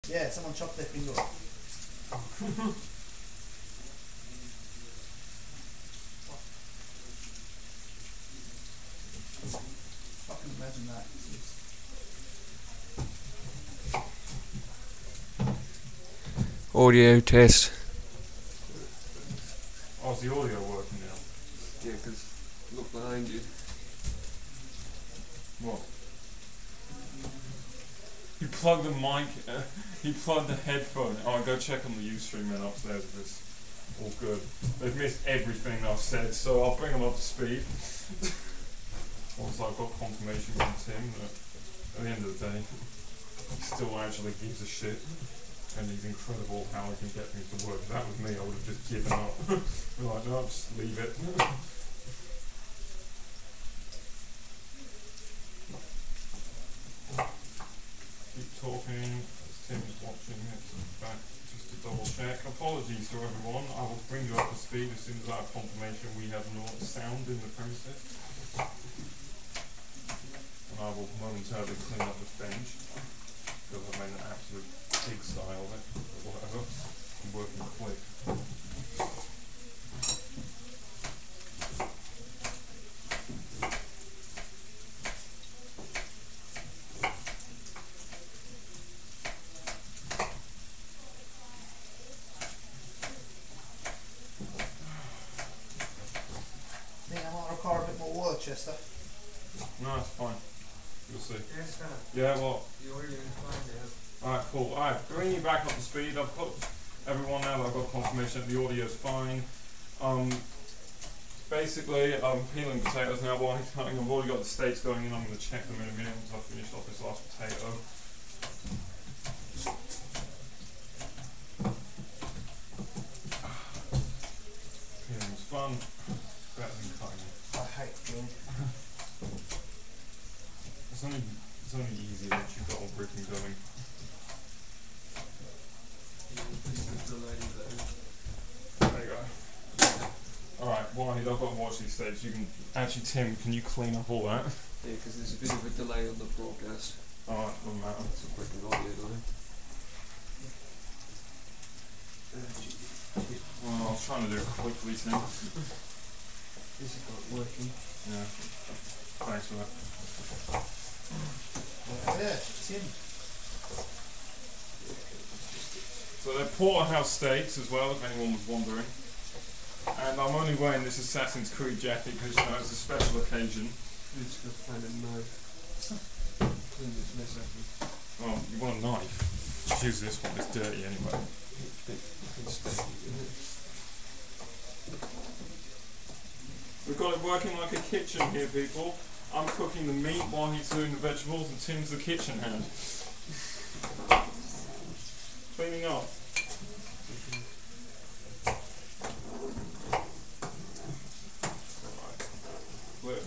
Yeah, someone chopped their finger off. Fucking imagine that. Audio test. Oh, is the audio working now? Yeah, because look behind you. What? You plug the mic, you plug the headphone. Oh, go check on the Ustream then upstairs if it's all good. They've missed everything I've said, so I'll bring them up to speed. Once I've got confirmation from Tim that at the end of the day, he still actually gives a shit. And he's incredible how he can get things to work. If that was me, I would have just given up. Be like, no, just leave it. Keep talking as Tim is watching it back just to double check. Apologies to everyone. I will bring you up to speed as soon as I have confirmation we have no sound in the premises. And I will momentarily clean up the bench because I've made an absolute pigsty of it, or whatever. I'm working quick. I think I might require a bit more work, Chester. No, it's fine. You'll see. Yes, sir. Yeah, well, The audio is fine now. alright, cool. Alright, bringing you back up to speed. I've got everyone now that I've got confirmation that the audio's fine. Basically, I'm peeling potatoes now while he's cutting. I've already got the steaks going in. I'm going to check them in a minute once I've finished off this last potato. Peeling's fun. Better than cutting. I hate doing. It's only easier once you've got all britain going. There you go. Alright, Wahid, I've got to watch these steaks. You can actually, Tim, can you clean up all that? Yeah, because there's a bit of a delay on the broadcast. Alright, doesn't matter. It's a quick audio delay. Well, I was trying to do it quickly, Tim. This is not working. Yeah. Thanks for that. Yeah, Tim. So they're porterhouse steaks as well, if anyone was wondering. And I'm only wearing this Assassin's Creed jacket because, you know, it's a special occasion. I'm just going to find a knife. Clean this mess up. Oh, you want a knife? Just use this one, it's dirty anyway. It's steady, isn't it? We've got it working like a kitchen here, people. I'm cooking the meat while he's doing the vegetables and Tim's the kitchen hand. Cleaning up. Alright.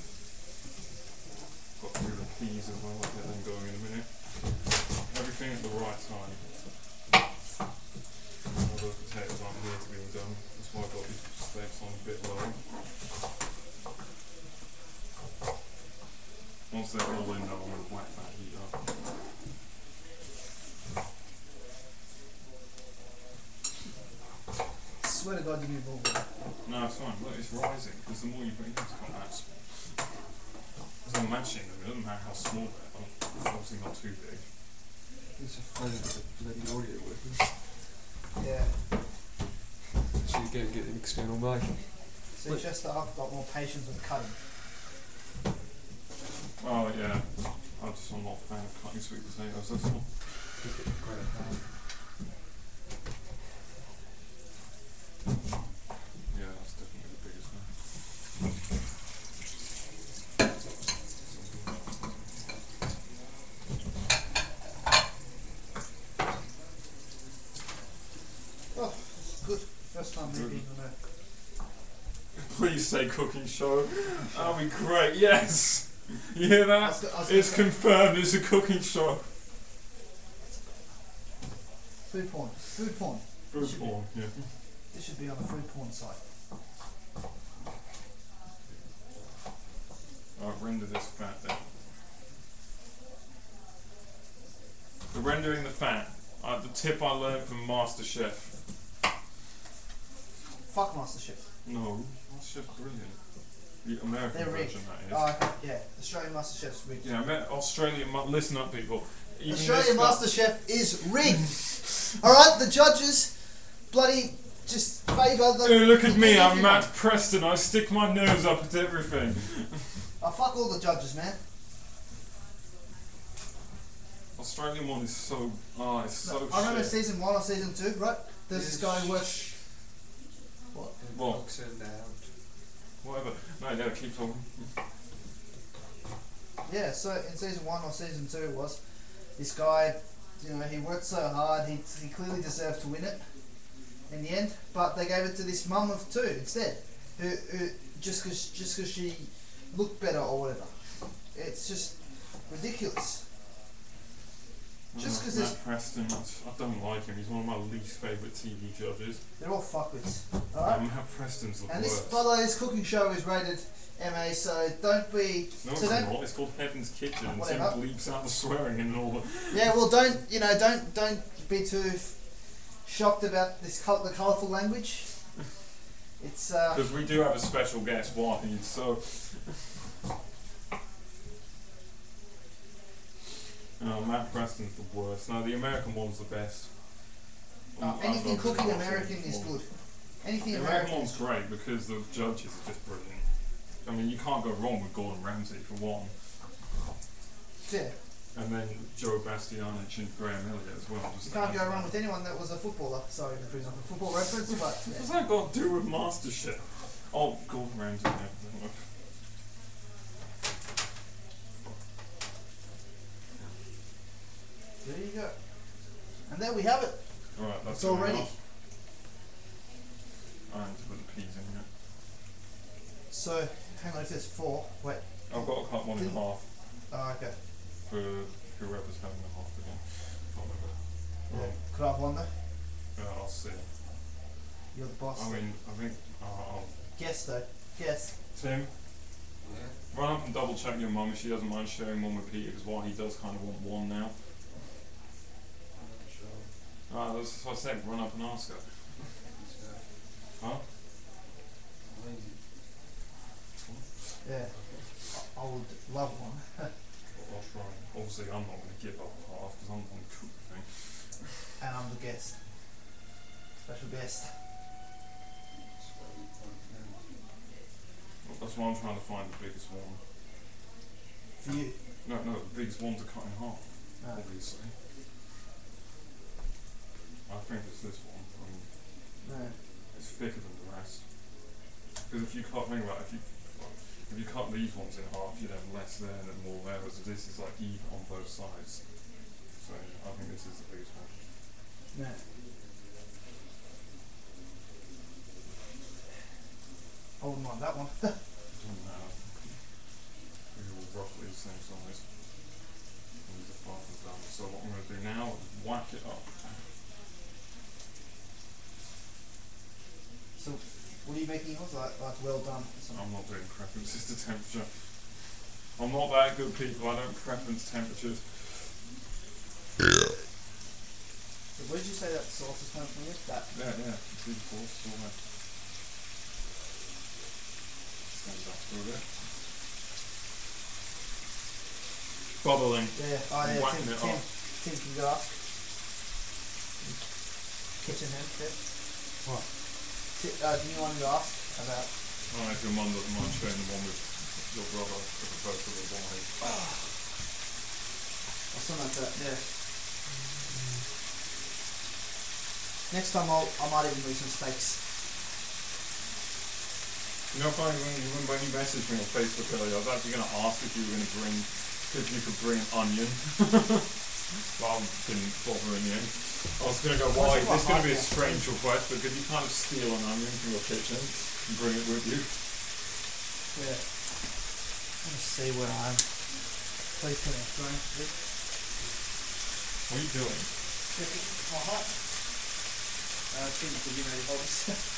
Got through the peas as well, I'll get them going in a minute. Everything at the right time. All those potatoes aren't near to being done. That's why I've got these steaks on a bit low. Once they're all in though, I'm going to whack that heat up. I swear to God you need more water. No, it's fine. Look, it's rising because the more you bring it, it's got that small. There's no matching them. It doesn't matter how small they are. Obviously not too big. It's a phone with the bloody audio working. Yeah. So you go get an external mic. See, Chester, I've got more patience with cutting. Oh yeah. I'm not a fan of cutting sweet potatoes. That's all. Just get quite a hand. Yeah, that's definitely the biggest one. Oh, this is good. First time maybe even Please say cooking show. That'll be great. Yes. You hear that? It's confirmed. It's a cooking show. food porn. Food porn. Food porn. Yeah. This should be on the food porn site. I've rendered this fat then. We're rendering the fat. The tip I learned from MasterChef. Fuck MasterChef. No, MasterChef's brilliant. The American They're rigged. version, that is. Oh, okay. Yeah. Australian MasterChef's rigged. Yeah, listen up, people. Even Australian this MasterChef is rigged. Alright, the judges bloody just favour the. Hey, look at me, I'm everyone. Matt Preston. I stick my nose up at everything. Oh, fuck all the judges, man. Australian one is so. Oh, it's so I remember shit. season 1 or season 2, right? There's this guy who works. What? What? Books are loud. Whatever. No, keep talking. Yeah, so in season 1 or season 2 it was, this guy, you know, he worked so hard, he clearly deserved to win it in the end, but they gave it to this mum of 2 instead, who just cause she looked better or whatever. It's just ridiculous. Just because Matt Preston, I don't like him. He's one of my least favourite TV judges. they're all fuckwits. Alright? Matt Preston's the And this, worst. by the way, this cooking show is rated MA, so don't be. No, so it's don't, not. It's called Heaven's Kitchen, and Tim Whatever. bleeps out the swearing and all the. yeah, well, don't be too shocked about this the colourful language. It's Because we do have a special guest, Wahid, so. No, Matt Preston's the worst. No, the American one's the best. anything I've cooking watched American it is before. good. Anything The American. American one's great because the judges are just brilliant. I mean, you can't go wrong with Gordon Ramsay for one. Yeah, And then Joe Bastianich and Graham Elliott as well. Just you can't go wrong with anyone that was a footballer. Sorry, for example, football reference, but What's that got to do with MasterChef? Oh, Gordon Ramsay and everything. there you go. And there we have it. Alright, that's It's all ready. enough. I need to put the peas in here. So, hang on, it says 4. Wait. I've got to cut one in half Oh, okay. for whoever's having the half again. Can't remember. Yeah. Could I have one though? Yeah, I'll see. You're the boss. I mean, I think. Guess though. Guess. Tim, Yeah. run up and double check your mum if she doesn't mind sharing one with Peter, because what he does kind of want one now. Sure. That's what I said, run up and ask her. Huh? Yeah. I would love one. I'll try. Obviously, I'm not going to give up half because I'm going to cook the thing. And I'm the guest. Special guest. That's why I'm trying to find the biggest one. For you. No, the biggest one to cut in half, No. obviously. I think it's this one. I mean, No. it's thicker than the rest. Because if you cut, think about it, if you cut these ones in half, you'd have less there and more there, whereas this is like even on both sides. So I think this is the biggest one. No. I wouldn't mind that one. Doesn't matter. They're all roughly the same size. And these are half done. So what I'm going to do now is whack it up. So, what are you making yours? Like well done. or something? I'm not doing preferences to temperature. I'm not that good, people. I don't preference temperatures. So where did you say that sauce is coming from? That. Yeah. See the sauce, all that. Stand up through it. Bubbling. Yeah. Oh yeah. Whacking it up. Tim can go ask. Kitchen hand. Yeah. What? Do you want to ask about? I don't know if your mum doesn't mind sharing the one with your brother as opposed to the one with. Or something like that. Yeah. Next time I might even bring some steaks. You know, funny when you messaged me on Facebook earlier, I was actually going to ask if you were going to bring, if you could bring an onion. But I didn't bother in the end. I was going to go, why? This is going to be a strange request, but could you kind of steal an onion from your kitchen and bring it with you? Yeah. Let's see where I'm. Please put it on. What are you doing? Checking my hot. Shouldn't be getting ready for this.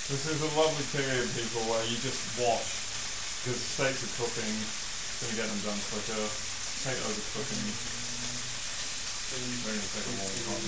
This is a lovely period, people, where you just watch because the steaks are cooking. It's going to get them done quicker. Potatoes are cooking. They're going to take a long time.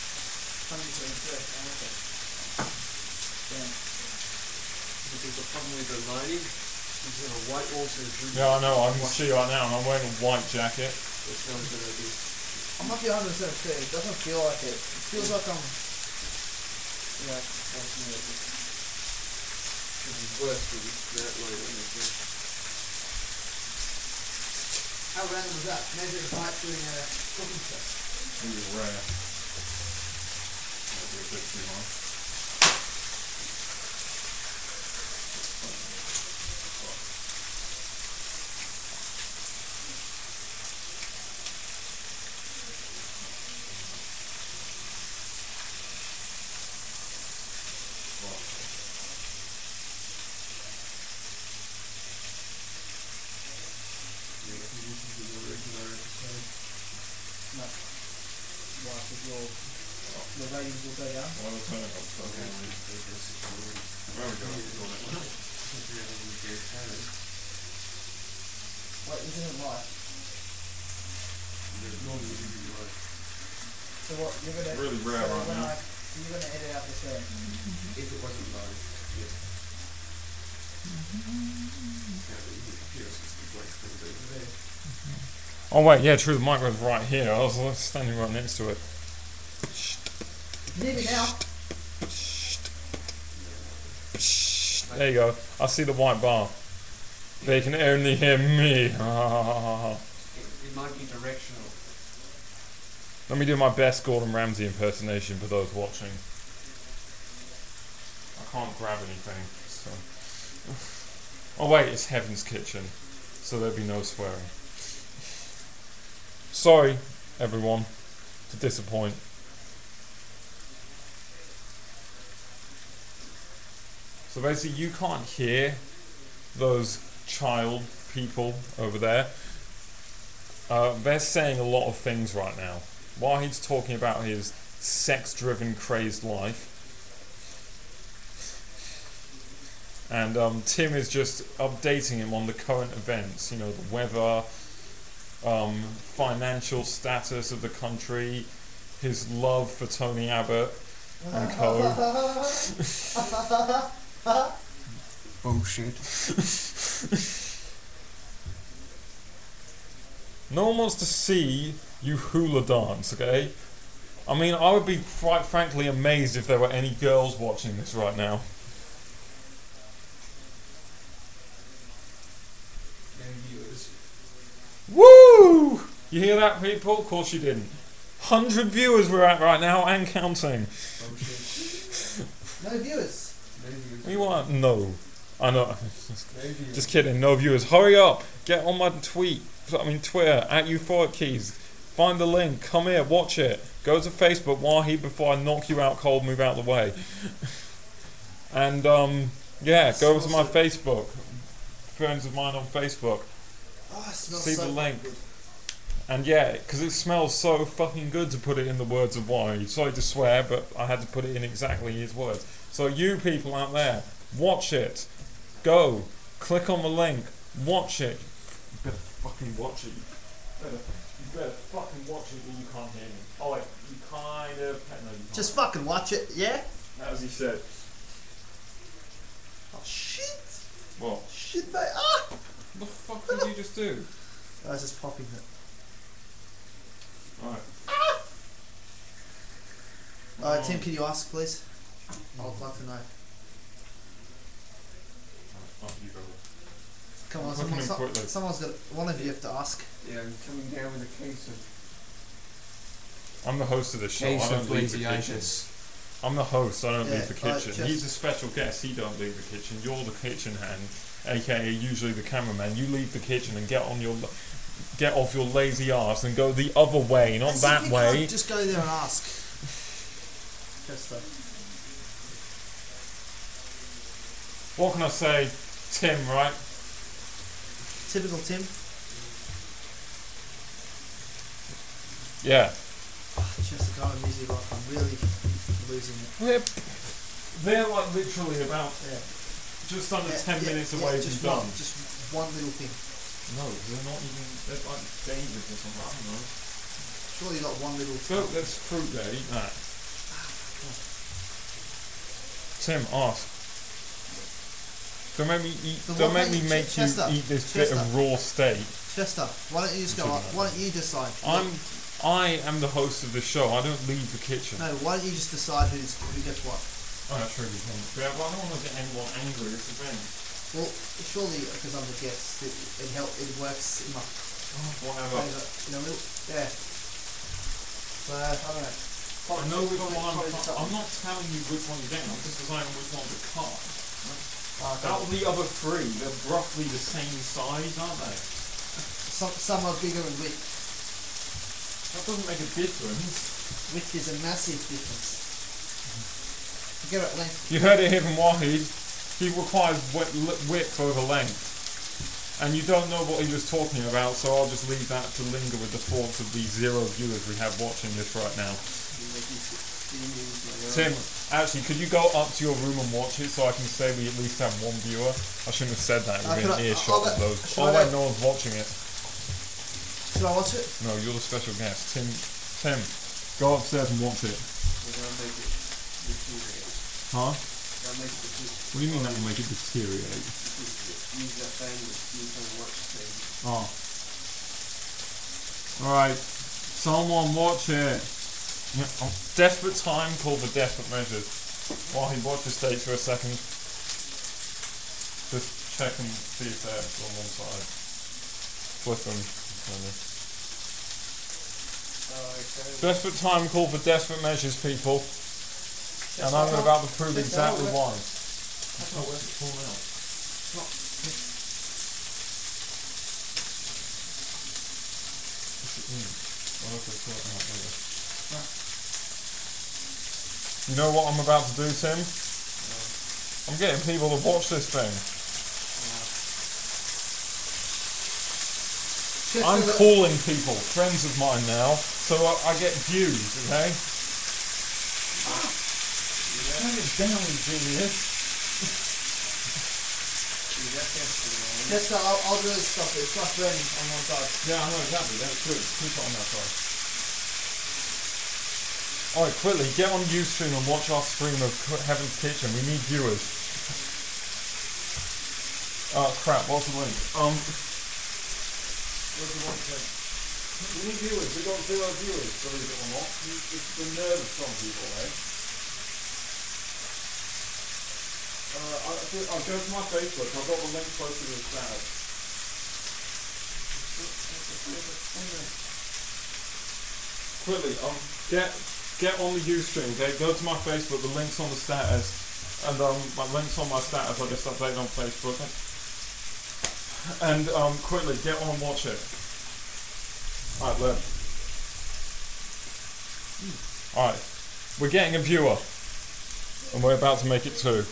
123. Damn. If there's a problem with the lighting, is there a white wall to the room? Yeah, I know. I can see right now, and I'm wearing a white jacket. It's not a good idea. I might be 100% clear. It doesn't feel like it. It feels like I'm. Yeah, unfortunately. It's worse with that light on the thing. How random was that? Maybe it's like doing a cooking show. Really rare. Might be a bit too high. No. Why? Because your ratings will go down. Well, I'll turn it up. Okay. There we go. Wait, isn't it live? So what, you're gonna... Really rare right now. You're gonna edit out this game? If it wasn't live, yes. Oh wait, yeah, true. The microphone's right here. I was standing right next to it. Near me now. There you go. I see the white bar. They can only hear me. It might be directional. Let me do my best Gordon Ramsay impersonation for those watching. I can't grab anything. So. Oh wait, it's Heaven's Kitchen, so there'll be no swearing. Sorry, everyone, to disappoint. So basically, you can't hear those child people over there. They're saying a lot of things right now. Wahid's talking about his sex-driven, crazed life. And Tim is just updating him on the current events. You know, the weather, financial status of the country, his love for Tony Abbott and co. Bullshit. No one wants to see you hula dance, okay? I mean, I would be quite frankly amazed if there were any girls watching this right now. Woo! You hear that, people? Of course you didn't. 100 viewers we're at right now and counting. No viewers. What do you want? No. I know. Just kidding. No viewers. Hurry up. Get on my Twitter, at Euphoric Keys. Find the link. Come here. Watch it. Go to Facebook, Wahid, before I knock you out cold. Move out of the way. And, yeah, go to my Facebook. Friends of mine on Facebook. Oh, it smells See so the link. good. And yeah, because it smells so fucking good to put it in the words of Wahid. Sorry to swear, but I had to put it in exactly his words. So you people out there, watch it. Go. Click on the link. Watch it. You better fucking watch it. You better fucking watch it, but you can't hear me. Oh wait, you kind of... No, you can't. Just fucking watch it, yeah? As he said. Oh, shit. What? Shit, mate. Ah! What the fuck did you just do? I was just popping it. Alright. Tim, can you ask, please? I'd like to know. Come on, someone's got. One of you have to ask. Yeah, I'm coming down with a case of... I'm the host of the show. Case I don't of leave the kitchen. lazy-itis. I'm the host. I don't Yeah, leave the kitchen. just- He's a special guest. He don't leave the kitchen. You're the kitchen hand, aka usually the cameraman. You leave the kitchen and get off your lazy ass and go the other way, not As if that you way. can't just go there and ask. Just What can I say, Tim? Right? typical Tim. Yeah. Just the kind of music like I'm really losing it. Whip. They're like literally about Yeah. just under Yeah, 10 minutes away from just done. just one little thing. No, they're not even. They're like David or something. I don't know. Surely you got one little. Go, there's fruit there. Eat that. Tim, ask. Don't make me eat. Then Don't why make me can't make you Chester, eat this bit of Chester. raw steak. Chester, why don't you just go up? Why don't you decide? I am the host of the show. I don't leave the kitchen. No, why don't you just decide who gets what? Oh, that's really fun. Yeah, but I don't want to get anyone angry. It's the thing. Well, surely because I'm the guest, it works in my Whatever. favour. You know, yeah. But I don't know. I know which one Probably just I'm not telling you which one you're getting. I'm just deciding which one to cut. Okay. Out of the other three, they're roughly the same size, aren't they? Some are bigger in width. That doesn't make a difference. Width is a massive difference. Forget about length. You heard it here from Wahid. He requires width over length. And you don't know what he was talking about, so I'll just leave that to linger with the thoughts of the 0 viewers we have watching this right now. Tim, actually, could you go up to your room and watch it so I can say we at least have one viewer? I shouldn't have said that within earshot of those. Oh wait, no one's watching it. Should I watch it? No, you're the special guest. Tim, go upstairs and watch it. We're gonna make it deteriorate. Huh? Gonna make it deteriorate. What do you mean that will make it deteriorate? Use that thing that you can watch things. Oh. Alright, someone watch it. Yeah, desperate time, call for desperate measures. While he watches states for a second, just check and see if they're on one side. Flip them. Okay. Desperate time, call for desperate measures, people. And I'm about to prove exactly why. That's not worth it. Pull out. You know what I'm about to do, Tim? I'm getting people to watch this thing. I'm calling people, friends of mine now, so I get views, okay? Turn it down, you genius. Yes, I'll do this stuff. It's not burning on one side. Yeah, I know exactly. That's good. Keep it on that side. Alright, quickly, get on Ustream and watch our stream of Heaven's Kitchen. We need viewers. Oh crap, what's the link? What's the one thing? We need viewers. We got 0 viewers, believe it or not. It's the nerve of some people, eh? I'll go to my Facebook. I've got the link posted as that. Quickly, get on the Ustream, okay? Go to my Facebook. The link's on the status, and my link's on my status. I just updated on Facebook. And quickly, get on and watch it. Alright, look. Alright, we're getting a viewer, and we're about to make it 2.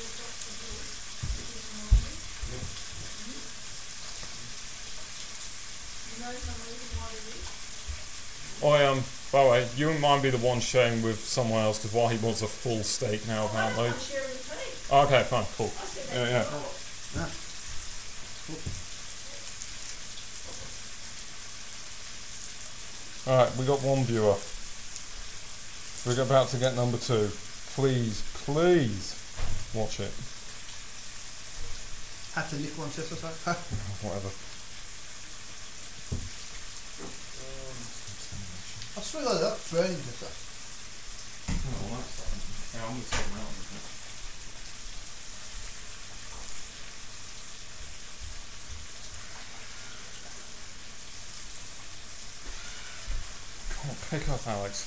By the way, you and mine be the one sharing with someone else because while he wants a full steak now, apparently. Okay, fine, cool. Yeah. Alright, we got 1 viewer. We're about to get number 2. Please watch it. Have to lick one chest or so. Whatever. I swear to God, that's burning chester. Oh, well, that's fine. Yeah, I'm going to take them out with it. Come on, pick up, Alex.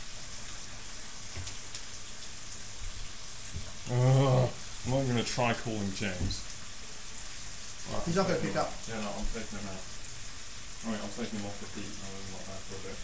Ugh, I'm not going to try calling James. Right, He's not going to pick up. Yeah, no, I'm taking him out. Alright, I'll take him off the beat. I don't like that for a bit.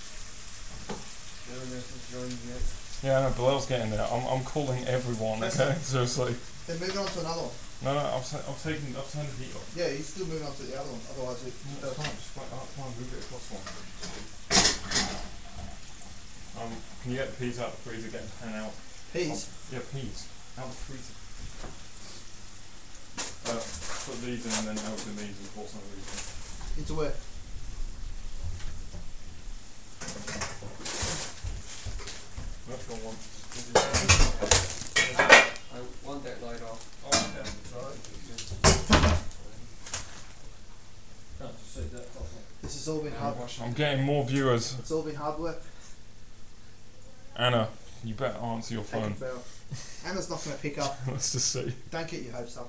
Yeah, no, Bilal's getting there. I'm calling everyone, okay? Seriously. Then moving on to another one. No, I've turned the heat off. Yeah, he's still moving on to the other one. Otherwise, it Can't move it across one. Can you get the peas out of the freezer, get the pan out? Peas. Yeah, peas. Out of the freezer. Put these in and then open these and pour some of these in. Into where? That's got one. I want that light off. Oh, yeah, sorry. Can't just say that properly. This has all been hard. I'm getting more viewers. It's all been hard work. Anna, you better answer your phone. Anna's not going to pick up. Let's just see. Don't get your hopes up.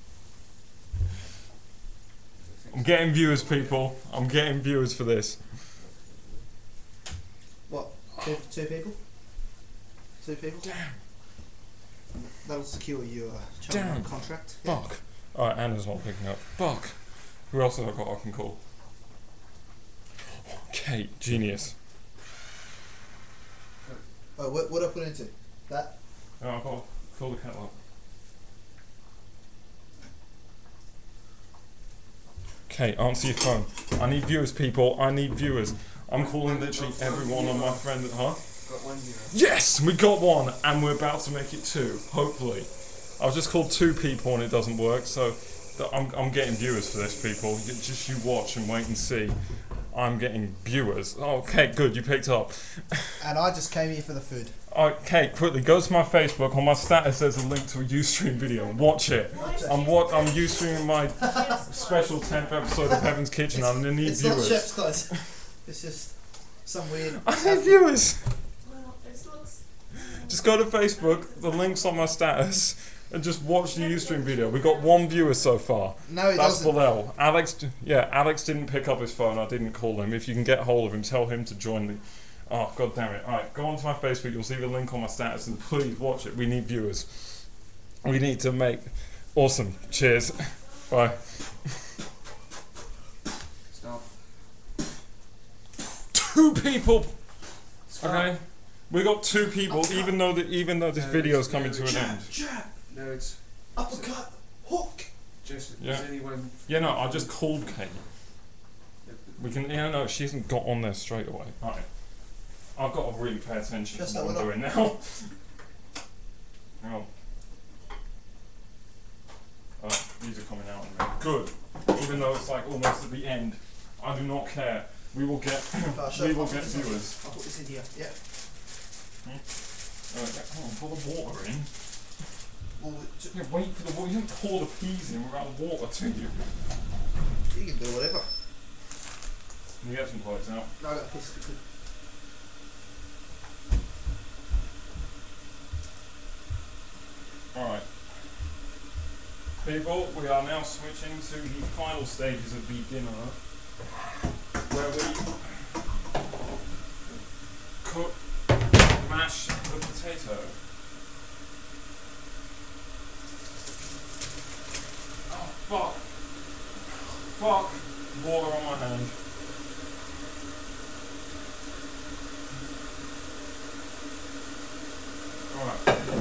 I'm getting viewers, people. I'm getting viewers for this. What? Two people? Two people? Damn. That'll secure your Damn. contract. Fuck. Alright, Anna's not picking up. Fuck. Who else have I got I can call? Kate, genius. Oh, what I put into? That? Oh, I've got to fill the kettle up. Okay, answer your phone. I need viewers, people. I need viewers. I'm calling literally everyone on my friend. Huh? Got one viewer. Yes, we got one, and we're about to make it two. Hopefully, I've just called two people and it doesn't work. So I'm getting viewers for this, people. Just you watch and wait and see. I'm getting viewers. Okay, good. You picked up. And I just came here for the food. Okay, quickly go to my Facebook. On my status, there's a link to a UStream video. Watch it. I'm UStreaming my special 10th episode of Heaven's Kitchen. I'm gonna need it's viewers. It's not chef's clothes. It's just some weird. I need viewers. Well, this looks. Just go to Facebook. The link's on my status. And just watch the Ustream video. We got one viewer so far. No, he That's doesn't. Bilal. Alex didn't pick up his phone. I didn't call him. If you can get hold of him, tell him to join me. Oh, god damn it. Alright, go onto my Facebook. You'll see the link on my status and please watch it. We need viewers. We need to make... Awesome. Cheers. Bye. Stop. 2 people! Stop. Okay? We got 2 people, even though this video is coming to an end. Jab, No, it's uppercut, hook. just Yeah. is anyone. Yeah, no, I just called Kate. We can... Yeah, no, she hasn't got on there straight away. Alright. I've got to really pay attention Just to what that I'm one doing now. Hang on. Oh, these are coming out in a minute. Good. Even though it's like almost at the end, I do not care. We will get viewers. I'll put this in here. Yeah. Hold on, pour the water in. Well, Yeah, wait for the water. You don't pour the peas in without water, do you? you can do whatever. Can you get some plates out? No, I got a piece of it. Alright. People, we are now switching to the final stages of the dinner, where we cook, mash the potato. Oh, fuck. Fuck. Water on my hand. Alright.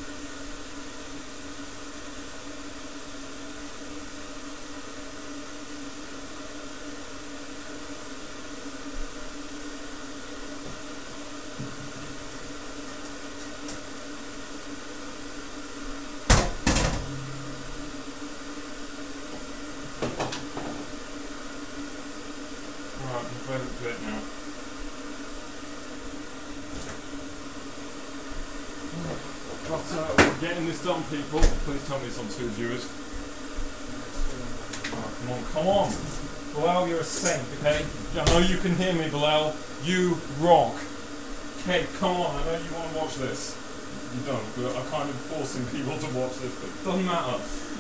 Alright, my favourite bit now. But we're getting this done, people. Please tell me it's on 2 viewers. Oh, come on. Bilal, you're a saint, okay? I know you can hear me, Bilal. You rock. Okay, come on, I know you want to watch this. You don't, but I'm kind of forcing people to watch this, but it doesn't matter.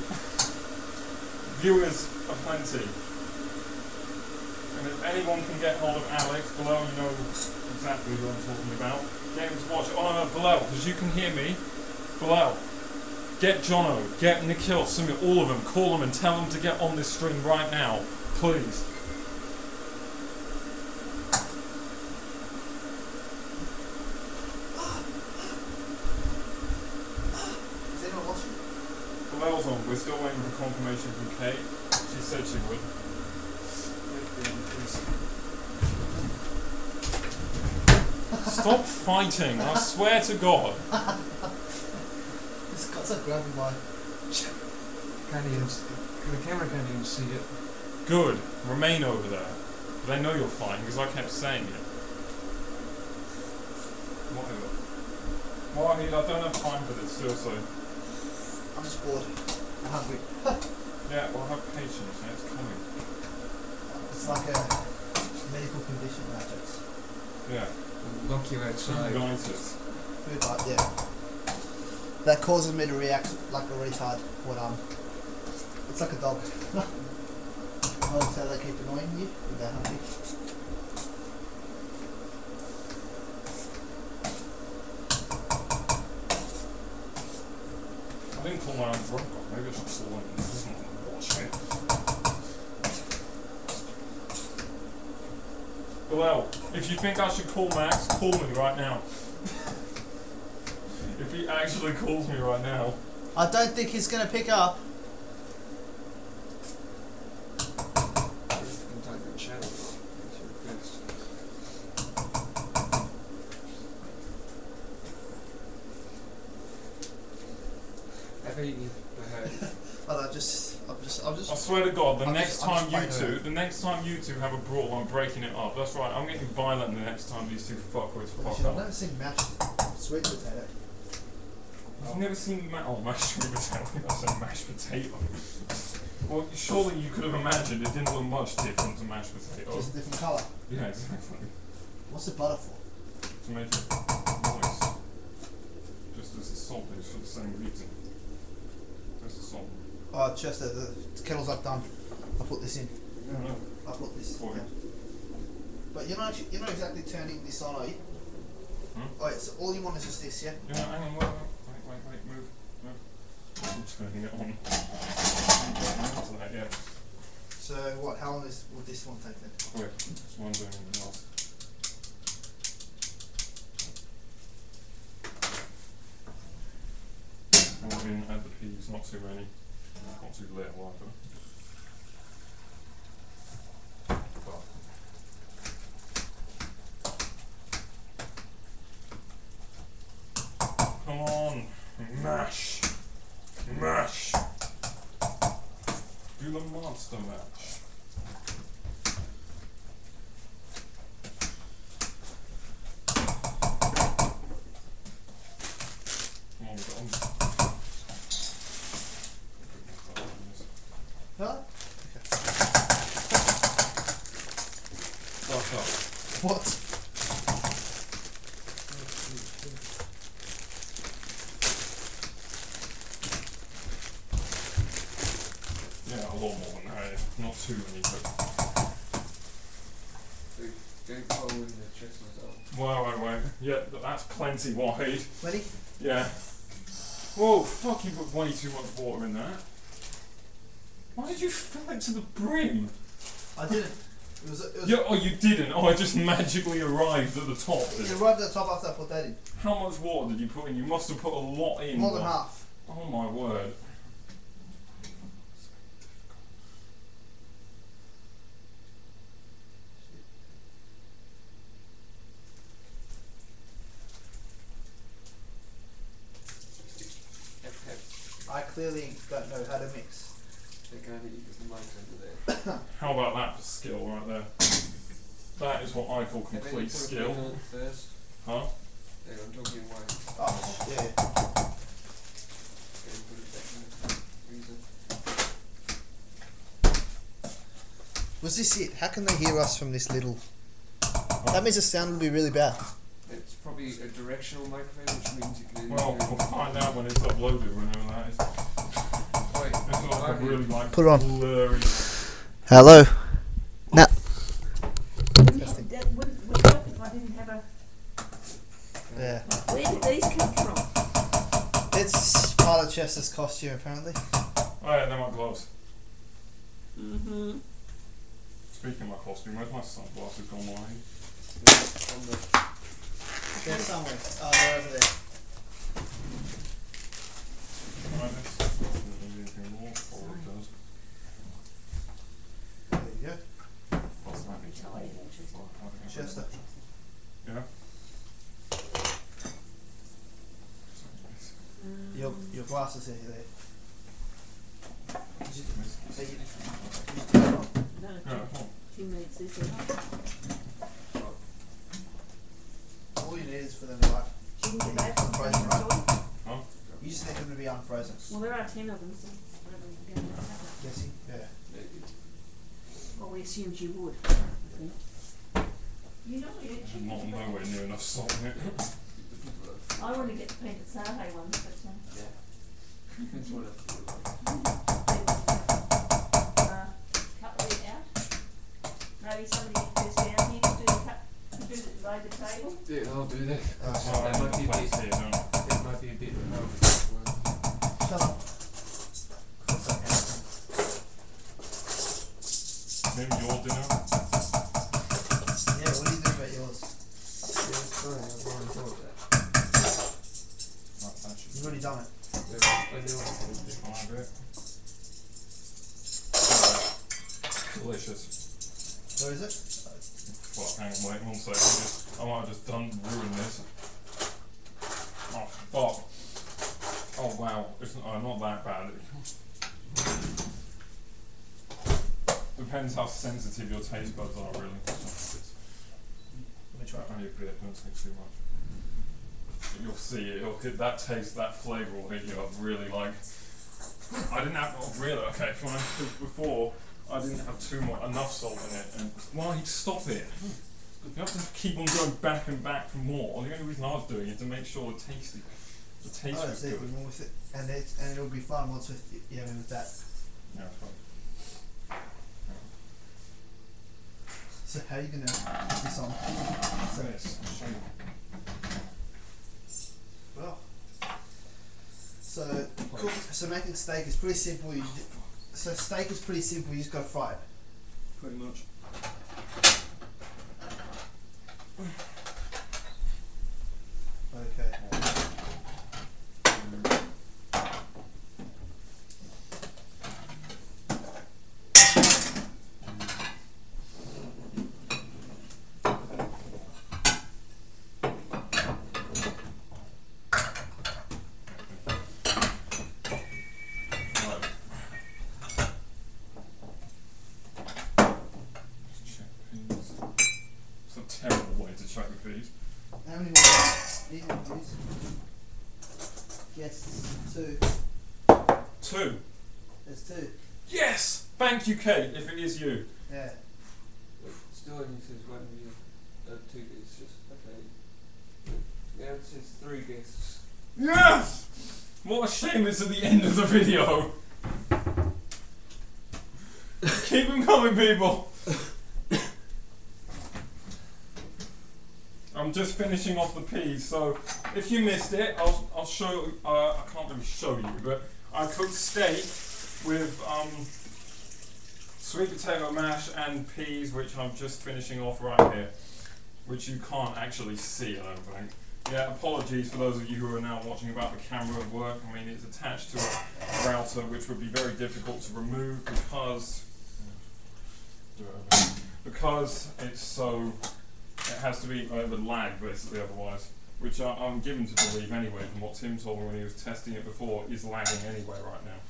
Viewers are plenty. And if anyone can get hold of Alex, Bilal, you know exactly who I'm talking about. Get him to watch it. Oh no, Bilal, because you can hear me. Bilal, get Jono, get Nikhil, Sumi, all of them, call them and tell them to get on this stream right now. Please. Is anyone watching? Bilal's on. We're still waiting for confirmation from Kate. She said she would. Stop fighting, I swear to God. What's that grabbing by? Can't even. The camera can't even see it. Good. Remain over there. But I know you're fine because I kept saying it. Whatever. Well, I don't have time for this, seriously. I'm just bored. I'm hungry. Yeah, well, have patience, man. It's coming. It's like a medical condition, that jokes. Yeah. Lock you outside. United. Food like, yeah. That causes me to react like a retard when it's like a dog. Notice how they keep annoying you when they're hungry. I didn't call my own drunk on. Maybe I should call him. This is not watching it. Well, if you think I should call Max, call me right now. If he actually calls me right now. I don't think he's going to pick up. I swear to God, the next time you two have a brawl, I'm breaking it up. That's right, I'm getting violent the next time these two fuckwits fuck I've up. never seen mashed sweet potato. I've never seen mashed sweet potato. I said mashed potato. Well, surely you could have imagined it didn't look much different to mashed potato. Just a different colour. Yeah, exactly. What's the butter for? To make it moist. Just as the salt is for the same reason. That's the salt. Oh, Chester, the kettle's up done. I put this in. No. I put this For you. down. But you're not exactly turning this on, are you? Alright, so all you want is just this, yeah? Yeah, hang on, wait, move. I'm turning it on. To that, yeah. So what, how long will this one take then? Wait, that's what I'm doing in the last. I'm in add the peas, not too many. Not too little either. Come on, mash. Do the monster mash. Come on, we've got Huh? Fuck up. What? Yeah, a lot more than that. Not too many, but. Don't in the chest as Wow, wait. Yeah, that's plenty wide. Ready? Yeah. Whoa, fuck, you put way too much water in that. Why did you fill it to the brim? I didn't. It was Yeah, oh, you didn't? Oh, it just magically arrived at the top. it arrived at the top after I put that in. How much water did you put in? You must have put a lot in. More than half. Oh my word. I clearly don't know how to mix. How about that for skill right there? That is what I call complete skill. Huh? Yeah, I'm talking away. Oh, yeah. Put it back in the freezer. Was this it? How can they hear us from this little... That means the sound will be really bad. It's probably a directional microphone, which means you can... Well, we'll find out when it's uploaded, whenever that is. Wait, It's like a really like Put it on. blurry. Hello. Now. That would help if I didn't have a... Yeah. Where did these come from? It's part of Chester's costume, apparently. Oh yeah, they're my gloves. Mm-hmm. Speaking of my costume, where's my sunglasses gone away? They're somewhere. Oh, they're over there. Right, this doesn't need anything more, or it does. There you go. What's that mean? Chester. Yeah? Your glasses there. Did you turn it on? No, No, she needs this in. All you need is for them to like. She can get that Unfrozen, from right? the toy. huh? You just need them to be unfrozen. Well, there are 10 of them, so whatever we can get. Guessing? Yeah. Well, we assumed you would. You know, I'm not nowhere near enough salt in it. I want to get the painted Saturday ones, but Yeah. That's what I thought. cut the lid out. Maybe somebody goes down here to do the cut, to do the, lay the table. Yeah, I'll do that. Oh, That might be a place bit. here, don't I? That might be a bit remote. Shut up. Maybe your dinner? Yeah, what do you do about yours? Yeah, it's fine. I've already thought that. Right, that should You've already done it. Yeah, I know I can do. fine a bit. Delicious. Where is it? Well, hang on, wait 1 second. I might have just ruined this. Oh, fuck. Oh, wow. It's not that bad. Depends how sensitive your taste buds are, really. Let me try it. Only a bit, don't take too much. You'll see it, it'll hit that taste, that flavour will hit you up really like. I didn't have, okay, before, I didn't have enough salt in it, and well, you'd stop it. You have to keep on going back and back for more. The only reason I was doing it to make sure the taste Oh, was see, good. we're with it. And it'll be fun once with with that. Yeah, it's fine. So how are you gonna put this on? So Yes, I'll show you. well. So making steak is pretty simple. So steak is pretty simple. You just gotta fry it. Pretty much. Okay. Terrible way to check the peas. How many more? Need to do? Yes, 2. 2. There's 2. Yes! Thank you, Kate, if it is you. Yeah. Still only says 1 view. 2 guests, just okay. Now it says 3 guests. Yes! What a shame it's at the end of the video. Keep them coming, people. I'm just finishing off the peas, so if you missed it, I'll show. I can't really show you, but I cooked steak with sweet potato mash and peas, which I'm just finishing off right here, which you can't actually see, I don't think. Yeah, apologies for those of you who are now watching about the camera at work. I mean, it's attached to a router, which would be very difficult to remove because it's so. It has to be over lag, basically, otherwise, which I'm given to believe anyway, from what Tim told me when he was testing it before, is lagging anyway right now.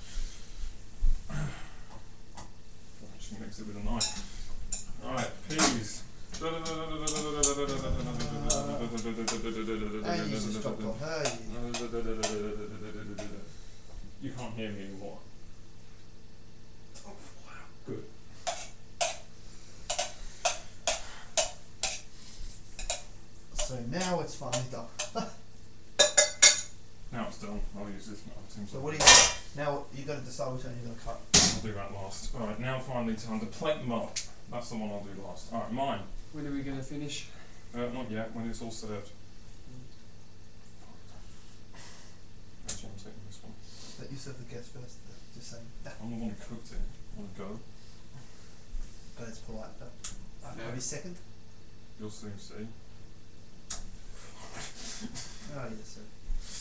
I should mix it with a knife. Alright, peas. And you just dropped off her. You can't hear me anymore. Oh, wow, good. So now it's finally done. Now it's done. I'll use this now. So what do you now? You got to decide which one you're gonna cut. I'll do that last. Alright, now finally time to plate them up. That's the one I'll do last. Alright, mine. When are we going to finish? Not yet, when it's all served. Actually, I'm taking this one. Let you serve the guest first. Just saying. I'm the one who cooked it. I want to go. But it's polite. But No. maybe second. You'll soon see. Oh yes, sir.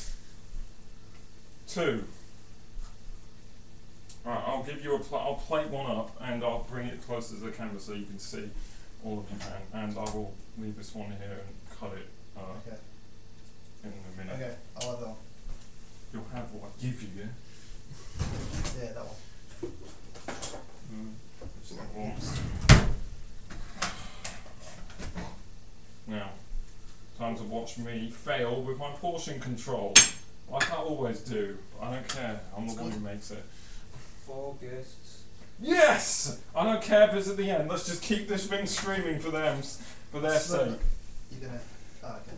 2. Alright, I'll give you I'll plate one up and I'll bring it closer to the camera so you can see all of them, and I will leave this one here and cut it Okay. in a minute. Okay. I'll have that on. You'll have what I give you, yeah? Yeah, that one. Just like once. Now, time to watch me fail with my portion control. Like I always do, but I don't care. I'm the one who makes it. 4 guests. Yes! I don't care if it's at the end. Let's just keep this thing streaming for them, for their sake. You're gonna. Oh, okay.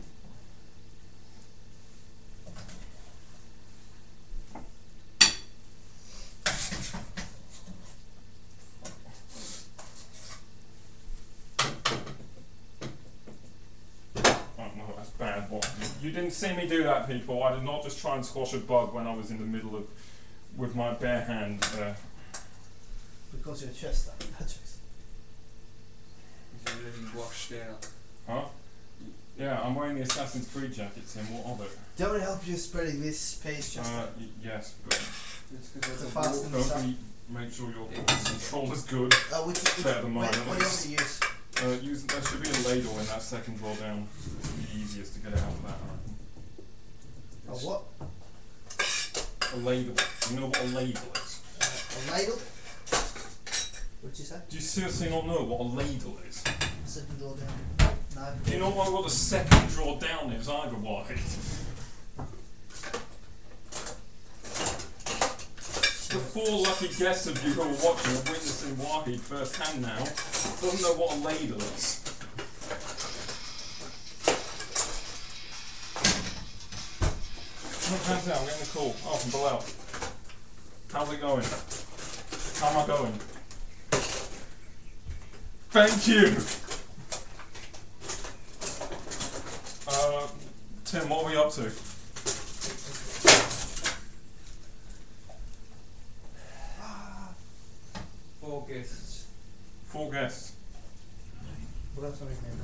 Oh no, that's bad. What? You didn't see me do that, people. I did not just try and squash a bug when I was in the middle of, with my bare hand there. Because you're Chester. He's already washed out. Huh? Yeah, I'm wearing the Assassin's Creed jacket, Tim. What of it? Do you want me to help you spreading this piece, Chester? Yes, but It's It's because a of fast the and don't we make sure your control is good? which Better than mine, what at do you want me to use? There should be a ladle in that second drawer down. It'd be easiest to get it out of that, I reckon. A what? A ladle. You know what a ladle is? A ladle? What'd you say? Do you seriously not know what a ladle is? Second drawer down. No. Do you not know what the second drawer down is either, Wahid? The 4 lucky guests of you who are watching are witnessing Wahid firsthand now. Doesn't know what a ladle is. Look, hands out, I'm getting a call. Oh, from Bilal. How's it going? How am I going? Thank you! Tim, what are we up to? Four guests. 4 guests. What else are we doing?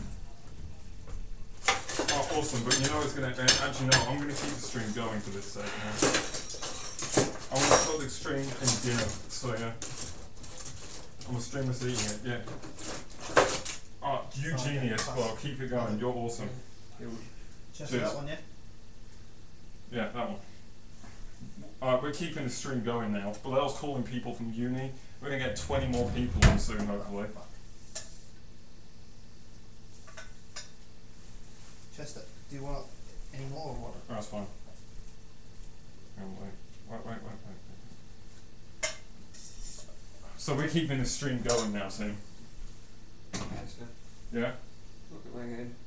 Oh, awesome, but you know it's going to... actually, no, I'm going to keep the stream going for this sake now. I want to put the stream in dinner, so yeah. I'm a stream us eating it, yeah. Oh, you genius, well, keep it going, you're awesome. Chester, Cheers. that one, yeah? Yeah, that one. Alright, we're keeping the stream going now. Bilal's calling people from uni. We're going to get 20 more people on soon, hopefully. Chester, do you want any more or what? That's fine. Wait. So we're keeping the stream going now, Tim. Yes, sir. Yeah? Look at my head.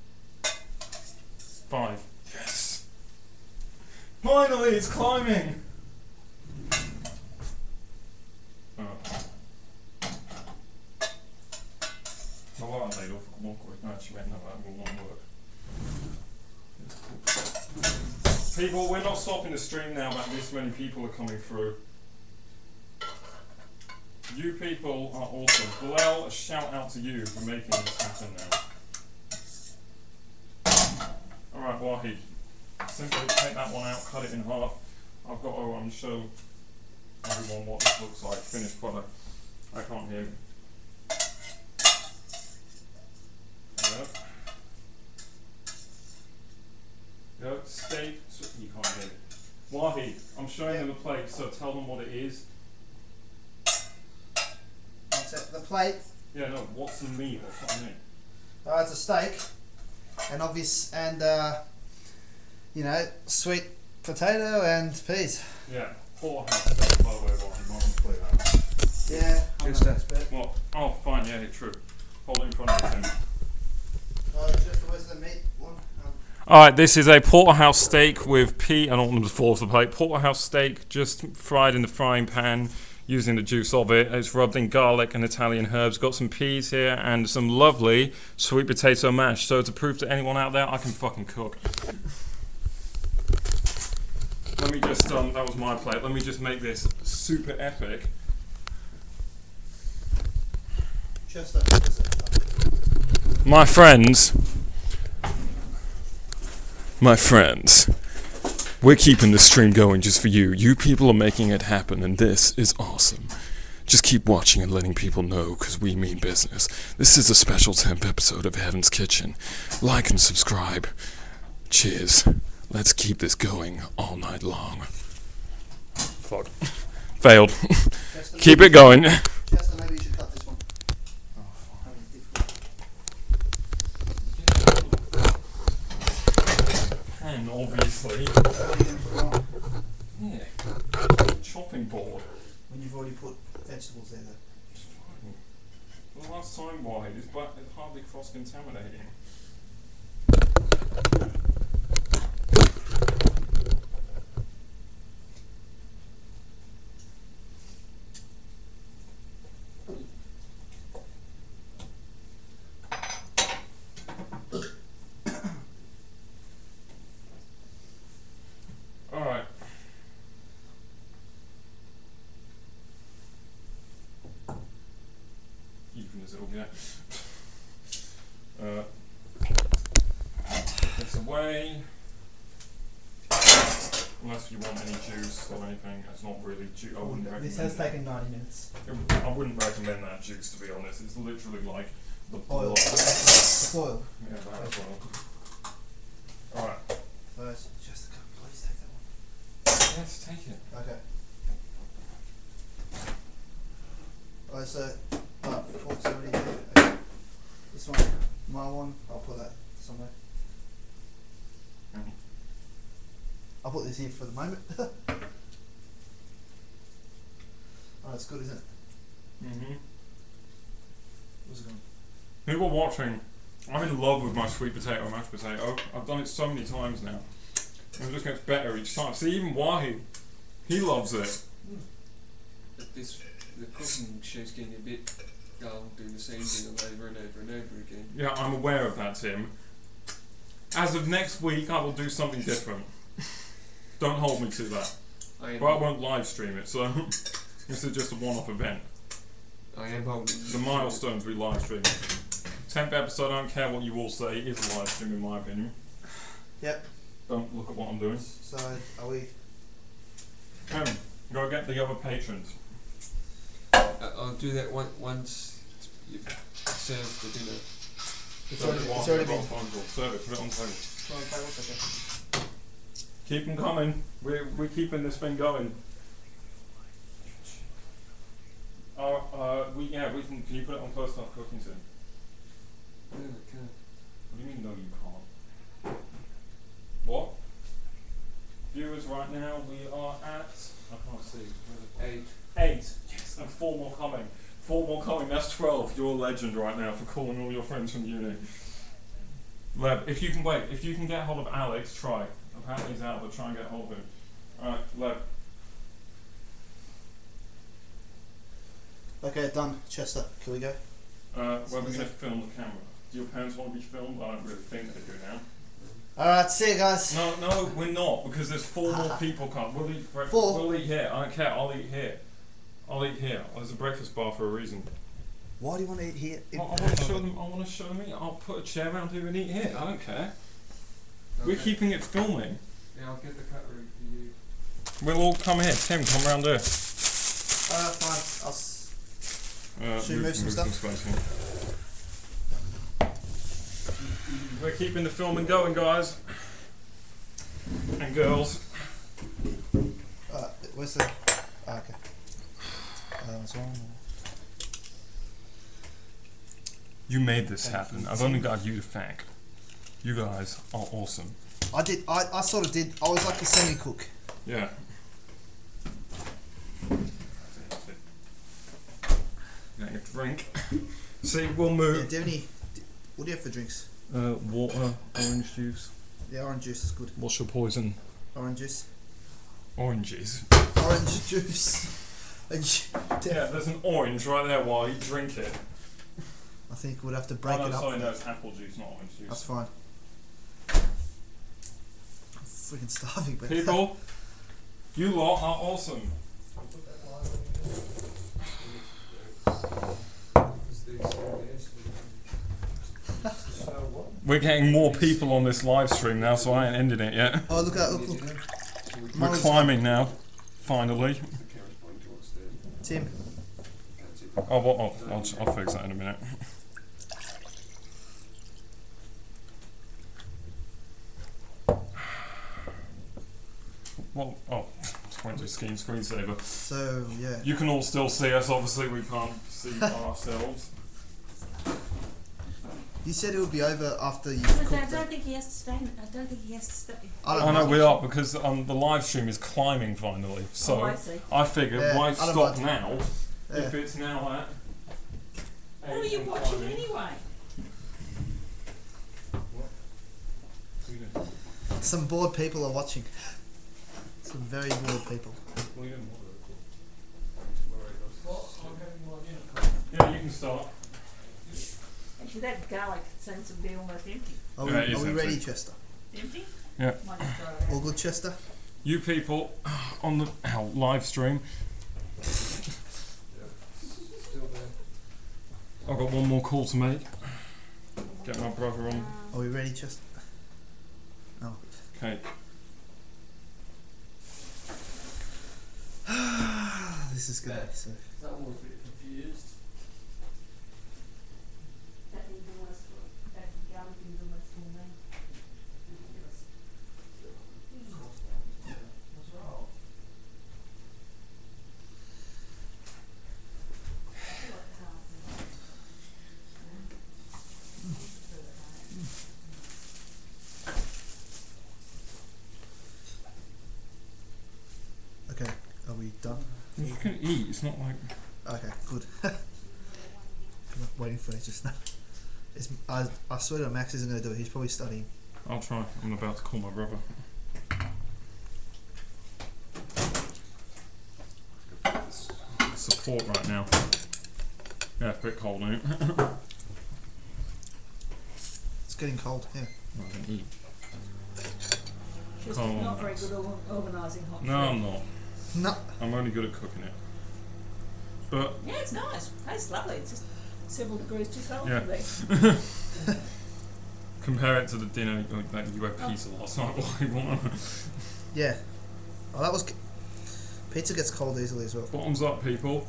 5. Yes! Finally, it's climbing! I like that ladle for more quick. No, actually, no, that will not work. People, we're not stopping the stream now that this many people are coming through. You people are awesome. Bilal, a shout out to you for making this happen now. Alright, Wahid. Simply take that one out, cut it in half. I've got to show everyone what this looks like, finished product. I can't hear you. Yep. Yep, steak, you can't hear me. Wahid, I'm showing them a plate, so tell them what it is. What's it? The plate. Yeah, no, what's the meat? That's what I mean. It's a steak, and you know, sweet potato and peas. Yeah, porterhouse steak, by the way, Wahid, not to play that. Yeah, I'm Just an expert. What? Oh, fine, yeah, true. Hold it in front of you, Tim. Just where's the meat one? Alright, this is a porterhouse steak with pea. I don't want them to fall off the plate. Porterhouse steak just fried in the frying pan using the juice of it. It's rubbed in garlic and Italian herbs. Got some peas here and some lovely sweet potato mash. So to prove to anyone out there, I can fucking cook. Let me just, that was my plate. Let me just make this super epic. Chester, what is it? My friends, we're keeping the stream going just for you. You people are making it happen, and this is awesome. Just keep watching and letting people know, because we mean business. This is a special temp episode of Heaven's Kitchen. Like and subscribe. Cheers. Let's keep this going all night long. fuck. Failed. Chester, Keep it going. Chester, maybe you should cut this one. Oh, fine. And obviously. What are you going to put on? Yeah. Chopping board. When you've already put vegetables there, though. It's fine. For the last time, why? It's hardly cross-contaminating. Alright. Even as it'll get. This away. Unless you want any juice or anything, it's not really juice. I wouldn't recommend This has it. taken 90 minutes. I wouldn't recommend that juice, to be honest. It's literally like the Oil. blood. It's oil. Yeah, that as well. Alright. First, just please take that one. Yes, take it. Okay. Alright, so, forks already there. Okay. This one, my one, I'll put that somewhere. Mhm. I'll put this here for the moment. Oh, it's good, isn't it? Mm-hmm. What's it going? People watching, I'm in love with my sweet potato and mashed potato. I've done it so many times now. And it just gets better each time. See, even Wahi, he loves it. But the cooking show's getting a bit dull, doing the same thing over and over and over again. Yeah, I'm aware of that, Tim. As of next week, I will do something different. Don't hold me to that. I am, But I won't live stream it, so this is just a one-off event. I am holding The milestones we live stream. 10th episode, I don't care what you all say, it is a live stream in my opinion. Yep. Don't look at what I'm doing. So, are we? Go get the other patrons. I'll do that once you've served the dinner. It's already been. Serve it, put it on the table. Well, okay, what's okay? Keep them coming. We're keeping this thing going. We can. Can you put it on first start cooking soon? No, I can't. What do you mean? No, you can't. What? Viewers, right now we are at. I can't see. 8. 8. Yes, and 4 more coming. 4 more coming. That's 12. You're a legend right now for calling all your friends from uni. Leb, if you can wait, if you can get hold of Alex, try. Apparently he's out, but try and get hold of him. Alright, Leb. Okay, done. Chester, can we go? Where we're going to film the camera. Do your parents want to be filmed? I don't really think they do now. Alright, see you guys. No, we're not, because there's 4 more people come. We'll eat breakfast. 4? We'll eat here. I don't care. I'll eat here. I'll eat here. There's a breakfast bar for a reason. Why do you want to eat here? I want to show them. I want to show them. I'll put a chair around here and eat here. I don't care. Okay. We're keeping it filming. Yeah, I'll get the cutlery for you. We'll all come here. Tim, come round here. Fine. Should we move some some stuff? space here. We're keeping the filming going, guys and girls. Where's the? Okay. That's one. You made this happen. I've only got you to thank. You guys are awesome. I did. I sort of did. I was like a semi-cook. Yeah. Getting a drink. See, we'll Yeah, move. do you have any? What do you have for drinks? Water, orange juice. Yeah, orange juice is good. What's your poison? Orange juice. Oranges. Orange juice. Yeah, there's an orange right there while you drink it. I think we'd have to break oh, no, it up. sorry, no, it's apple juice, not orange juice. That's fine. I'm freaking starving, but People, you lot are awesome. We're getting more people on this live stream now, so I ain't ending it yet. Oh, look at that! Look. We're climbing now, finally. Tim. I'll fix that in a minute. Well, Went to Scheme Screensaver. So yeah. You can all still see us. Obviously, we can't see ourselves. You said it would be over after you I cooked it. don't think he has to stay. I don't think he has to stay. Oh no, we are, because the live stream is climbing finally. So Oh, I see. I figured Yeah, why I don't stop mind. now Yeah. if it's now at. What are you 8 and watching climbing. anyway? Some bored people are watching. Some very bored people. Yeah, you can start. Actually, that garlic seems to be almost empty. Are Yeah, it we, is are we empty. ready, Chester? Empty? Yeah. Might just throw it out. All good, Chester? You people on the live stream. Still there. I've got one more call to make. Get my brother on. Are we ready, Chester? Okay. This is good. So. That one was a bit confused. That thing's almost full. That garlic thing's almost full now. What's wrong? Okay, are we done? You can eat. It's not like. Okay, good. I'm not waiting for it just now. I swear to Max isn't going to do it. He's probably studying. I'll try. I'm about to call my brother. Support right now. Yeah, a bit cold, ain't it? It's getting cold. Yeah. I can eat. She's Come on, not very Max. good at organising hot No, food. I'm not. No. I'm only good at cooking it. But Yeah, it's nice. Tastes lovely. It's just several degrees too cold Yeah. for me. compare it to the dinner that you had pizza last night. What you want? Yeah. Oh, that was. Pizza gets cold easily as well. Bottoms up, people.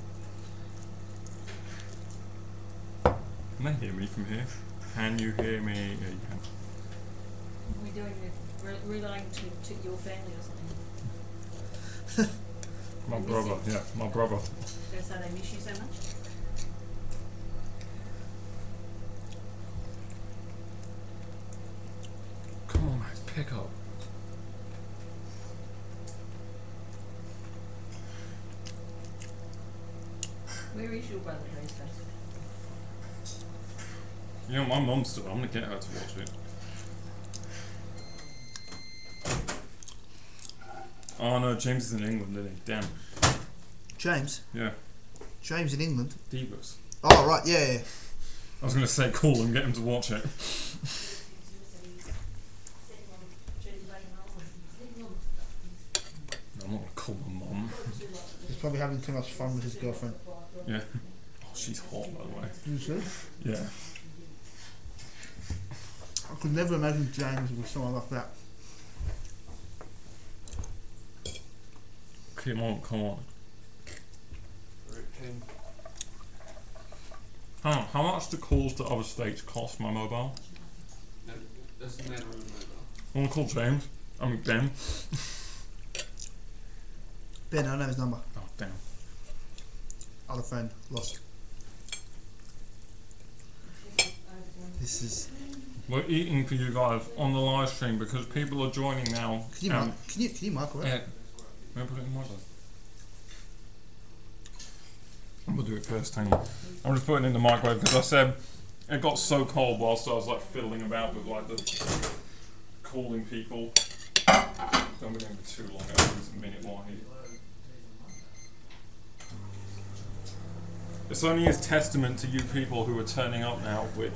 Can they hear me from here? Can you hear me? Yeah, you can. What are we doing with relaying to your family or something? My Miss brother, you. yeah, my brother. They say they miss you so much. Come on, Max, pick up. Where is your brother these days? You know, my mum's still. I'm gonna get her to watch it. Oh no, James is in England, isn't he? Damn. James. Yeah, James in England. Divas. Oh right, yeah, yeah. I was gonna say call and get him to watch it. I'm not gonna call my mum. He's probably having too much fun with his girlfriend. Yeah. Oh, she's hot, by the way. You see? Yeah. I could never imagine James with someone like that. Come on, come on. How much do calls to other states cost my mobile? No, that's never a mobile. I wanna call James. I mean Ben. Ben, I don't know his number. Oh damn. Other friend, lost. This is. We're eating for you guys on the live stream because people are joining now. Can you can you microwave? Yeah. Can I put it in the microwave? I'm gonna do it first, hang on. I'm just putting it in the microwave because I said it got so cold whilst I was like fiddling about with like the calling people. Don't be doing it for too long, I think it's a minute more heat. It's only a testament to you people who are turning up now, which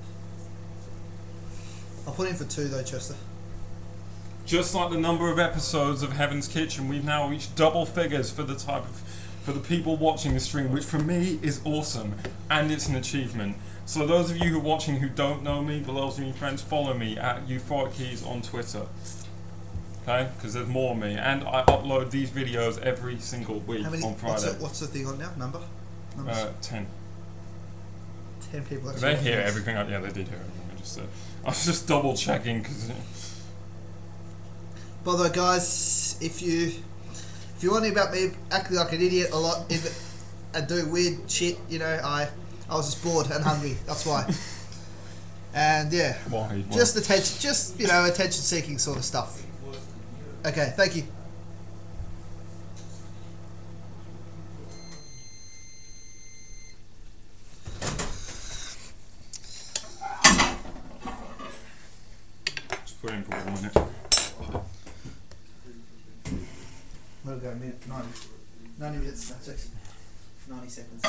I'll put in for 2 though, Chester. just like the number of episodes of Heaven's Kitchen, we've now reached double figures for the type of for the people watching the stream, which for me is awesome and it's an achievement. So those of you who are watching who don't know me, below me friends, follow me at Euphoric Keys on Twitter. Okay, because there's more of me, and I upload these videos every single week How many? on Friday. What's the thing on now? Numbers? 10. 10 people. Did Actually they watching hear this. everything? Yeah, they did hear everything. I was just double checking because. By the way, guys, if If you're wondering about me acting like an idiot a lot and doing weird shit, you know, I was just bored and hungry. That's why. And yeah, Why? just attention, just attention-seeking sort of stuff. Okay, thank you. Just put in for 1 minute. We'll go a minute, 90 minutes, that's it. 90 seconds.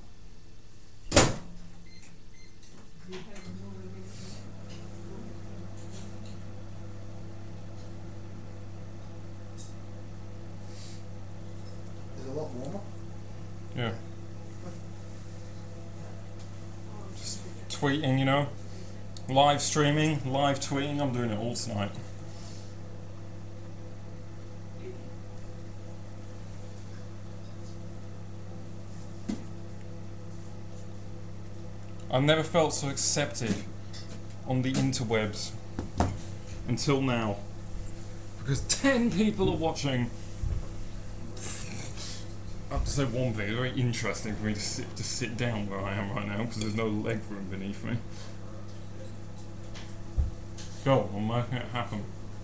Is it a lot warmer? Yeah. Just tweeting, you know. Live streaming, live tweeting. I'm doing it all tonight. I've never felt so accepted on the interwebs until now. Because 10 people are watching. I have to say one thing, it's very interesting for me to sit down where I am right now because there's no leg room beneath me. Go, I'm making it happen.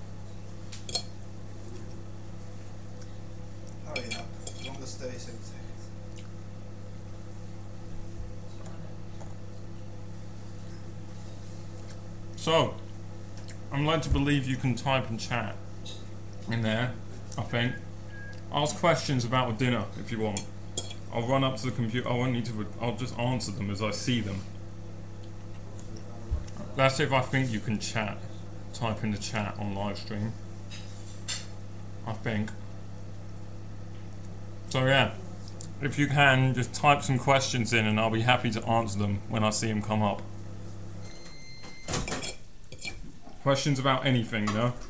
Hurry up. Longest 30 seconds. So, I'm led to believe you can type and chat in there, I think. Ask questions about the dinner if you want. I'll run up to the computer, I won't need to, I'll just answer them as I see them. That's if I think you can chat. Type in the chat on live stream. I think. So yeah, if you can, just type some questions in and I'll be happy to answer them when I see them come up. Questions about anything, you know?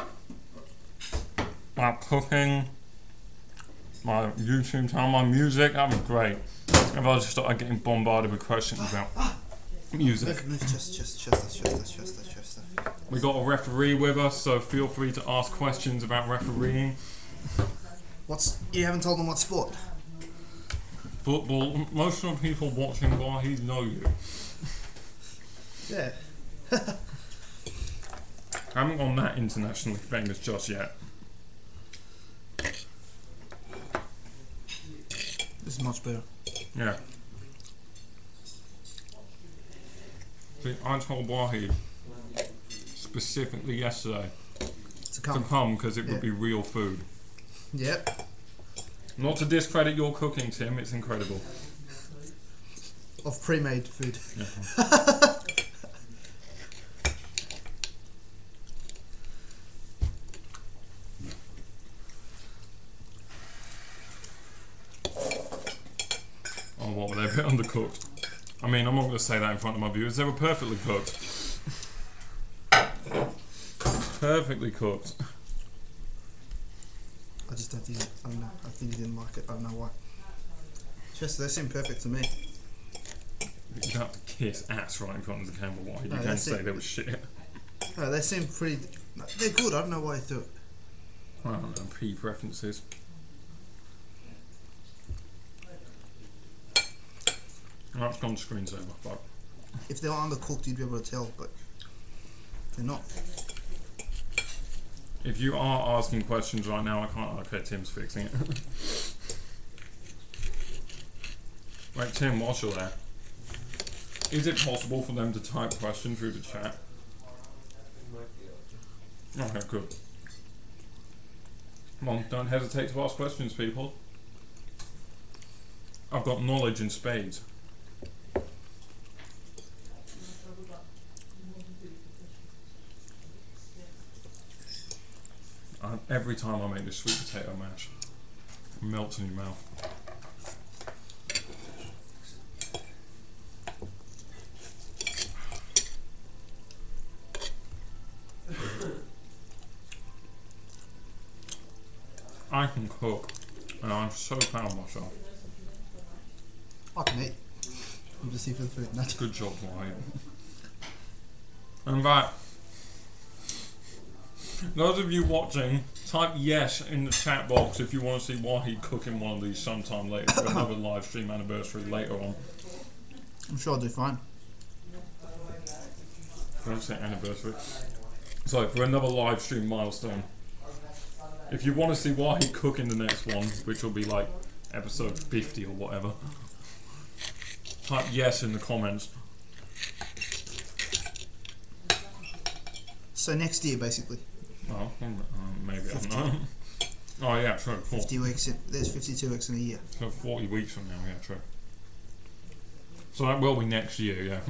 About cooking, my YouTube channel, my music, that'd be great. If I just started getting bombarded with questions about music. Chester. We got a referee with us, so feel free to ask questions about refereeing. You haven't told them what sport? Football. Most of the people watching Wahid know you. Yeah. I haven't gone that internationally famous just yet. This is much better. Yeah. See, I told Wahid specifically yesterday to come because it would be real food. Yep. Not to discredit your cooking, Tim, it's incredible. Of pre-made food. Yeah. Oh, what were they a bit undercooked? I mean, I'm not going to say that in front of my viewers. They were perfectly cooked. Perfectly cooked. I just don't think I don't know. I think he didn't like it. I don't know why. Chester, they seem perfect to me. You don't have to kiss ass right in front of the camera. Why? You No, can't say they were shit. No, they seem pretty. They're good. I don't know why he threw it. I don't know, P preferences. That's gone screensaver, fuck. If they were undercooked, you'd be able to tell, but they're not. If you are asking questions right now, I can't. Okay, Tim's fixing it. Right, Tim, whilst you're there, is it possible for them to type questions through the chat? Okay, good. Come on, don't hesitate to ask questions, people. I've got knowledge in spades. Every time I make this sweet potato mash, it melts in your mouth. I can cook, and I'm so proud of myself. I can eat. I'm just here for the food. That's Good job, Wyatt. In fact, those of you watching Type yes in the chat box if you want to see Wahid cooking one of these sometime later for another live stream anniversary later on. I'm sure I'll do fine. I don't say anniversary. So for another live stream milestone. If you want to see Wahid cooking the next one, which will be like episode 50 or whatever, type yes in the comments. So next year, basically. Oh, maybe I don't know. Oh yeah, true. 50 weeks. There's 52 weeks in a year. So 40 weeks from now, yeah, true. So that will be next year, yeah.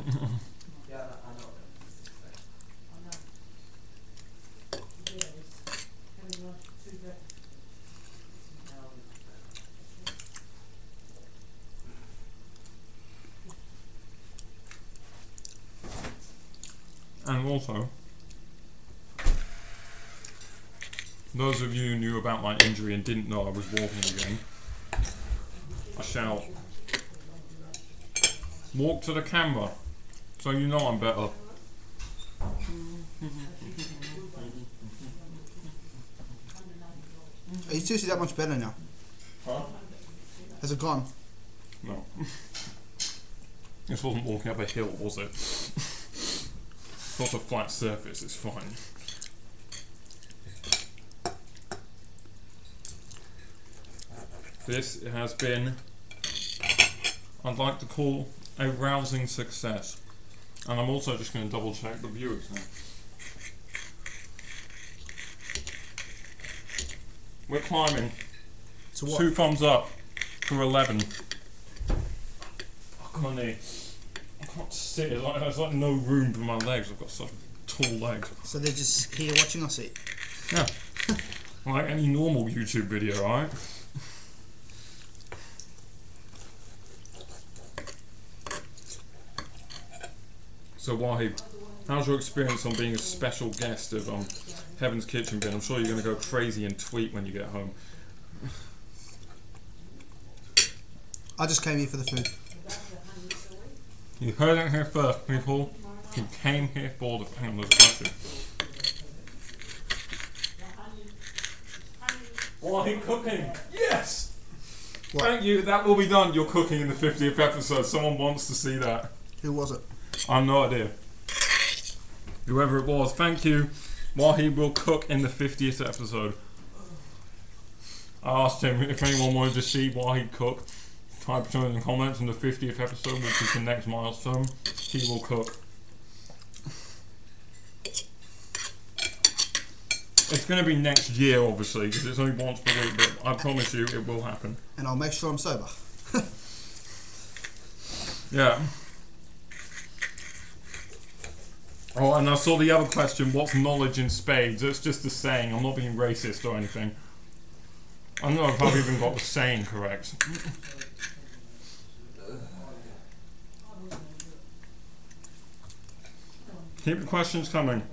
And also, those of you who knew about my injury and didn't know I was walking again, I shall walk to the camera so you know I'm better. Are you seriously that much better now? Huh? Has it gone? No. This wasn't walking up a hill, was it? It's not a flat surface, it's fine. This has been, I'd like to call, a rousing success. And I'm also just going to double check the viewers now. We're climbing. To what? 2 thumbs up for 11. I can't sit. There's like no room for my legs. I've got such tall legs. So they're just here watching us eat? Yeah. Like any normal YouTube video, right? So Wahid, how's your experience on being a special guest of Heaven's Kitchen Bin? I'm sure you're going to go crazy and tweet when you get home. I just came here for the food. You heard it here first, people. You came here for the... Hang on, there's a question. Wahid cooking! Yes! What? Thank you, that will be done. You're cooking in the 50th episode. Someone wants to see that. Who was it? I have no idea. Whoever it was, thank you. Wahid will cook in the 50th episode. I asked him if anyone wanted to see Wahid cook. Type it in the comments in the 50th episode, which is the next milestone. He will cook. It's going to be next year, obviously, because it's only once per week, but I promise you it will happen. And I'll make sure I'm sober. Yeah. Oh, and I saw the other question, what's knowledge in spades? It's just a saying, I'm not being racist or anything. I don't know if I've even got the saying correct. Keep the questions coming.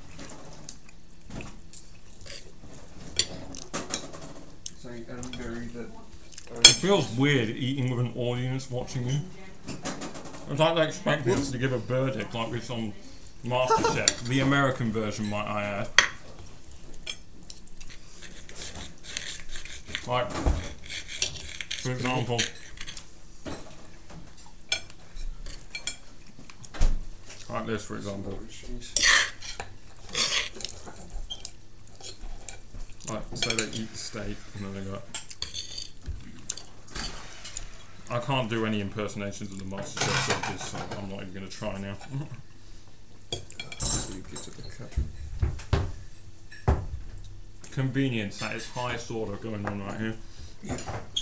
So very that. It feels weird eating with an audience watching you. It's like they expect us to give a verdict like with some MasterChef, the American version, might I add. Like, for example, like this, for example. Like, so they eat the steak and then they go. I can't do any impersonations of the MasterChef judges, so I'm not even going to try now. Convenience, that is highest order going on right here. Yeah.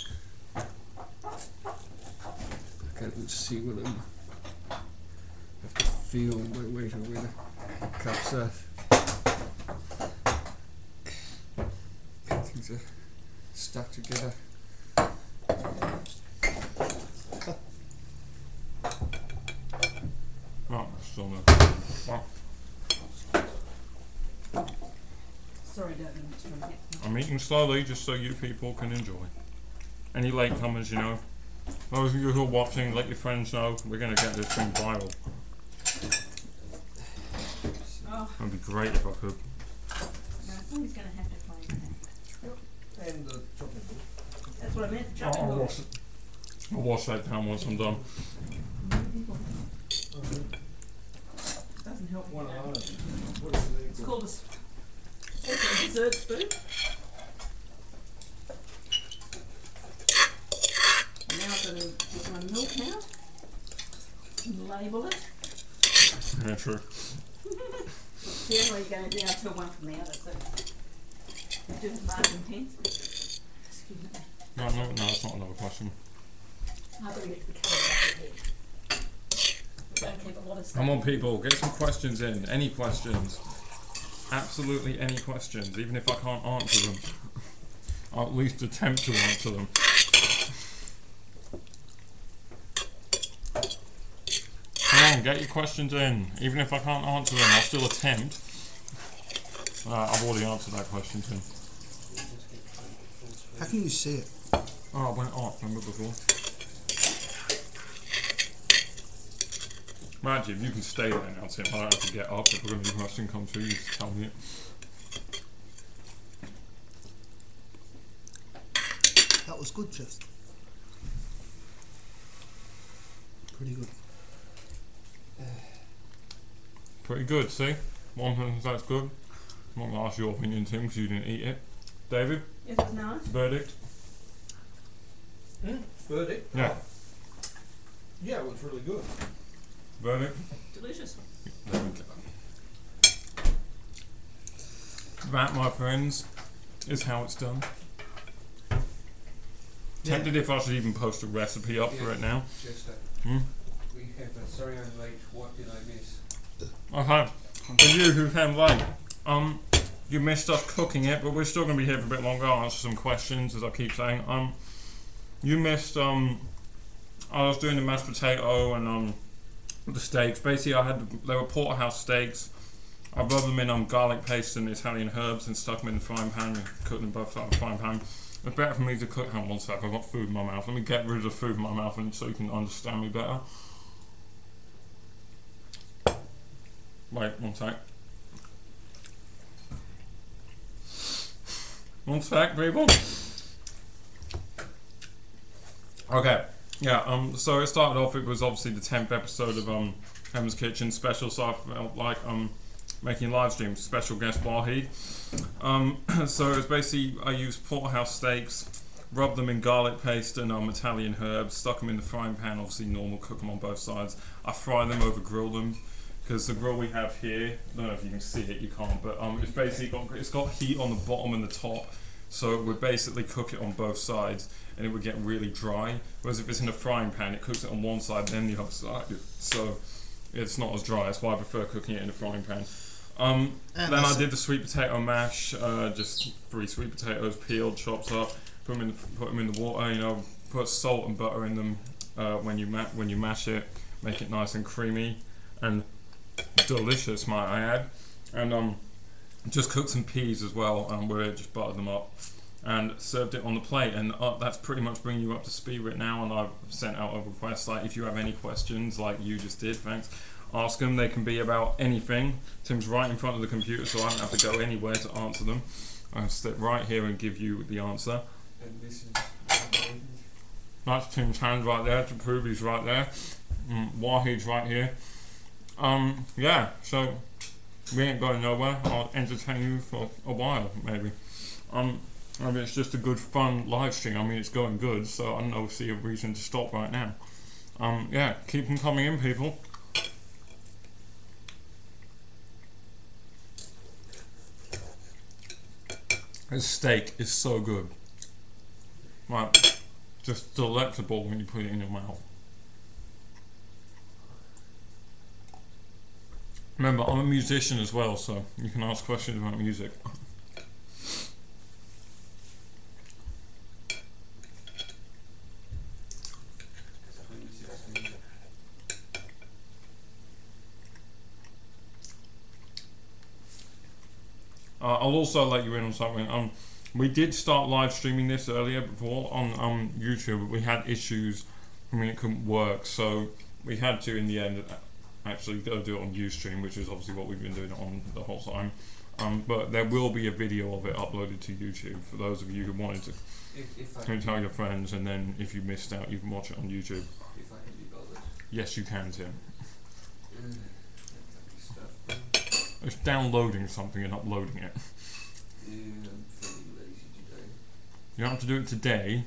Okay, let's see what I'm. Have to feel my way to where the cups are. Things are stuck together. Oh, still no. Wow. Sorry, don't mean to from here. I'm eating slowly just so you people can enjoy. Any latecomers, you know. Those of you who are watching, let your friends know. We're going to get this thing viral. Oh, That'd be great if I could. no, somebody's going to have to play with that. And the chopping board. That's what I meant, the chopping board. I'll wash that down once I'm done. Doesn't help One me. of those. What is it? It's called a dessert spoon. And now I'm going to get my milk out and label it. Yeah, true. Generally you're going to do until one from the other, so you do have margin pens. Excuse me. No, it's not another question. I've got to get to the colour back ahead. We're going to keep a lot of stuff. Come on, people, get some questions in. Any questions? Absolutely any questions, even if I can't answer them. I'll at least attempt to answer them. Come on, get your questions in. Even if I can't answer them, I'll still attempt. I've already answered that question, Tim. How can you see it? Oh, I went off, remember before? Imagine, you can stay there now, Tim. I don't have to get up. If we're going to do question come through, you just tell me it. That was good, Chest. Pretty good. Pretty good, see? One person says that's good. I'm not going to ask your opinion, Tim, because you didn't eat it. David, Yes, it's nice. verdict? Verdict? Yeah. Oh. Yeah, it was really good. Verdict? Delicious. There we go. That, my friends, is how it's done. Tempted if I should even post a recipe up for it now. Just Hmm? we have a sorry I'm late. What did I miss? Okay. For you who came late, you missed us cooking it, but we're still going to be here for a bit longer. I'll answer some questions, as I keep saying. You missed, I was doing the mashed potato and, the steaks. Basically, they were porterhouse steaks. I rubbed them in garlic paste and Italian herbs and stuck them in the frying pan and cooked them both out of the frying pan. It's better for me to cook. Hang on one sec, I've got food in my mouth. Let me get rid of the food in my mouth and so you can understand me better. Wait, one sec. One sec, people. Okay. Yeah, so it started off, it was obviously the 10th episode of Emma's Kitchen special, so I felt like making a live stream, special guest Wahid. So it was basically, I used porterhouse steaks, rubbed them in garlic paste and Italian herbs, stuck them in the frying pan, obviously normal, cook them on both sides. I fry them over grill them, because the grill we have here, I don't know if you can see it, you can't, but it's basically it's got heat on the bottom and the top, so it would basically cook it on both sides and it would get really dry, whereas if it's in a frying pan it cooks it on one side then the other side, so it's not as dry. That's why I prefer cooking it in a frying pan. Then I did the sweet potato mash, just 3 sweet potatoes peeled, chopped up, put them in the water, you know, put salt and butter in them when you mash it, make it nice and creamy and delicious, might I add. And just cooked some peas as well, where I just buttered them up and served it on the plate. And that's pretty much bringing you up to speed right now. And I've sent out a request, like if you have any questions like you just did, thanks, ask them. They can be about anything. Tim's right in front of the computer, so I don't have to go anywhere to answer them. I'll sit right here and give you the answer. And this is That's Tim's hand right there to prove he's right there. Wahid's right here. Yeah, so we ain't going nowhere. I'll entertain you for a while, maybe. I mean, it's just a good, fun live stream. I mean, it's going good, so I don't see a reason to stop right now. Yeah, keep them coming in, people. This steak is so good. Like, just delectable when you put it in your mouth. Remember, I'm a musician as well, so you can ask questions about music. I'll also let you in on something. We did start live streaming this earlier before on YouTube, but we had issues. I mean, it couldn't work, so we had to, in the end, actually go do it on Ustream, which is obviously what we've been doing on the whole time. But there will be a video of it uploaded to YouTube for those of you who wanted to If I tell your friends, and then if you missed out, you can watch it on YouTube. If I can be bothered. Yes, you can, Tim. That stuff. It's downloading something and uploading it. Yeah, I'm feeling lazy today. You don't have to do it today.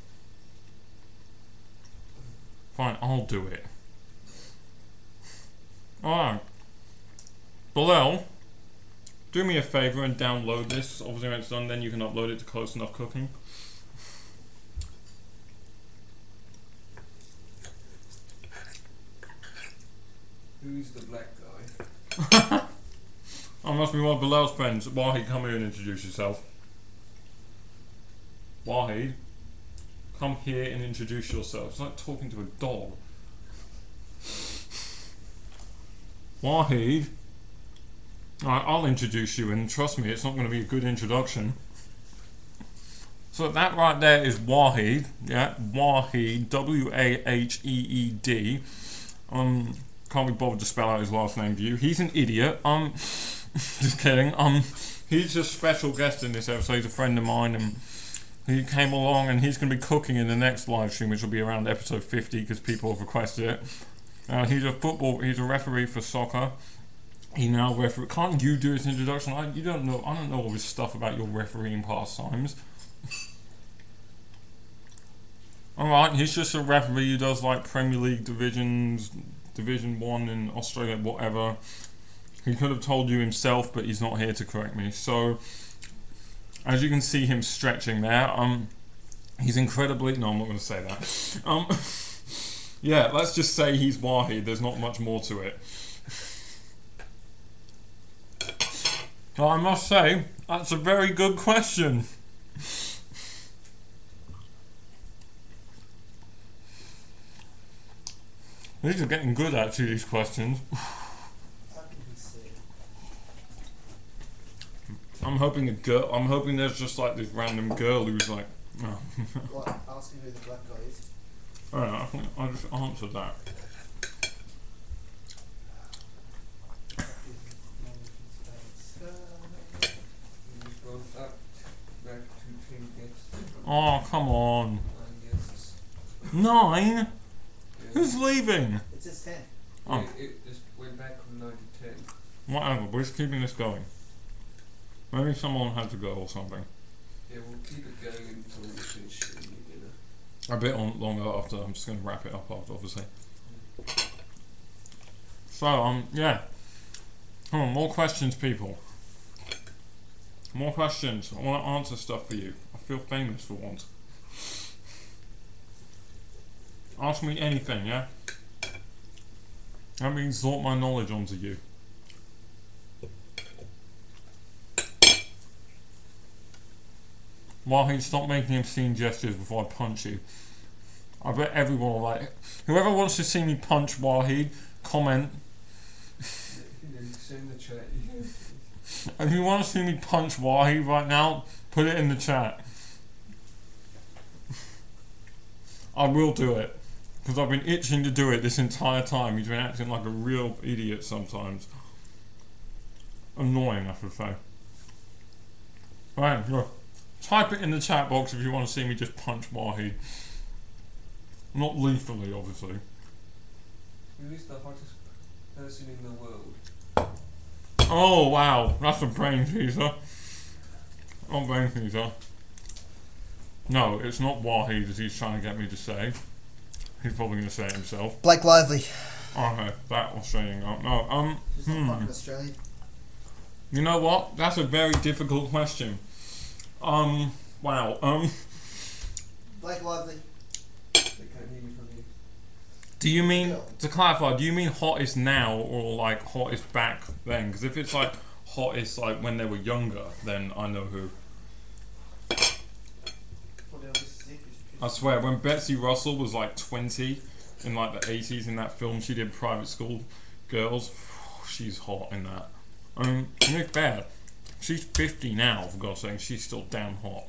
Fine, I'll do it. Alright. Bilal, do me a favour and download this. Obviously when it's done, then you can upload it to Close Enough Cooking. Who's the black guy? I must be one of Bilal's friends. Wahid, come here and introduce yourself. Wahid, come here and introduce yourself. It's like talking to a dog. Wahid. Alright, I'll introduce you, and trust me, it's not going to be a good introduction. So that right there is Wahid. Yeah, Wahid. W-A-H-E-E-D. Can't be bothered to spell out his last name for you. He's an idiot. Just kidding. He's a special guest in this episode. He's a friend of mine, and he came along, and he's going to be cooking in the next live stream, which will be around episode 50 because people have requested it. He's a referee for soccer. He now referee. Can't you do his introduction? You don't know. I don't know all this stuff about your refereeing pastimes. Alright, he's just a referee who does like Premier League divisions, Division 1 in Australia, whatever. He could have told you himself, but he's not here to correct me. So, as you can see him stretching there, he's incredibly... No, I'm not going to say that. Yeah, let's just say he's Wahid. There's not much more to it. But I must say, that's a very good question. These are getting good, actually, these questions. I'm hoping there's just like this random girl who's like, oh. What? Asking who the black guy is. Alright, I think I just answered that. Oh, come on. 9? Yeah. Who's leaving? It says 10. Oh. It just went back from 9 to 10. Whatever, we're just keeping this going. Maybe someone had to go or something. Yeah, we'll keep it going until we finish eating dinner. A bit longer after. I'm just going to wrap it up after, obviously. So, yeah. Come on, more questions, people. More questions. I want to answer stuff for you. I feel famous for once. Ask me anything, yeah? Let me exalt my knowledge onto you. Wahid, stop making obscene gestures before I punch you. I bet everyone will like it. Whoever wants to see me punch Wahid, comment. It's in the chat. If you want to see me punch Wahid right now, put it in the chat. I will do it. Because I've been itching to do it this entire time. He's been acting like a real idiot sometimes. Annoying, I should say. Right, look. Type it in the chat box if you want to see me just punch Wahid. Not lethally, obviously. Who is the hottest person in the world? Oh, wow. That's a brain teaser. Not brain teaser. No, it's not Wahid as he's trying to get me to say. He's probably going to say it himself. Blake Lively. Okay, that Australian guy. No, She's not fucking Australian. You know what? That's a very difficult question. Wow. Blake Lively. They can't hear me from here. Do you mean, to clarify, do you mean hottest now or like hottest back then? Because if it's like hottest like when they were younger, then I know who. I swear, when Betsy Russell was like 20 in like the 80s in that film she did, Private School Girls, she's hot in that. Nick Baird, she's 50 now, for God's sake, she's still damn hot.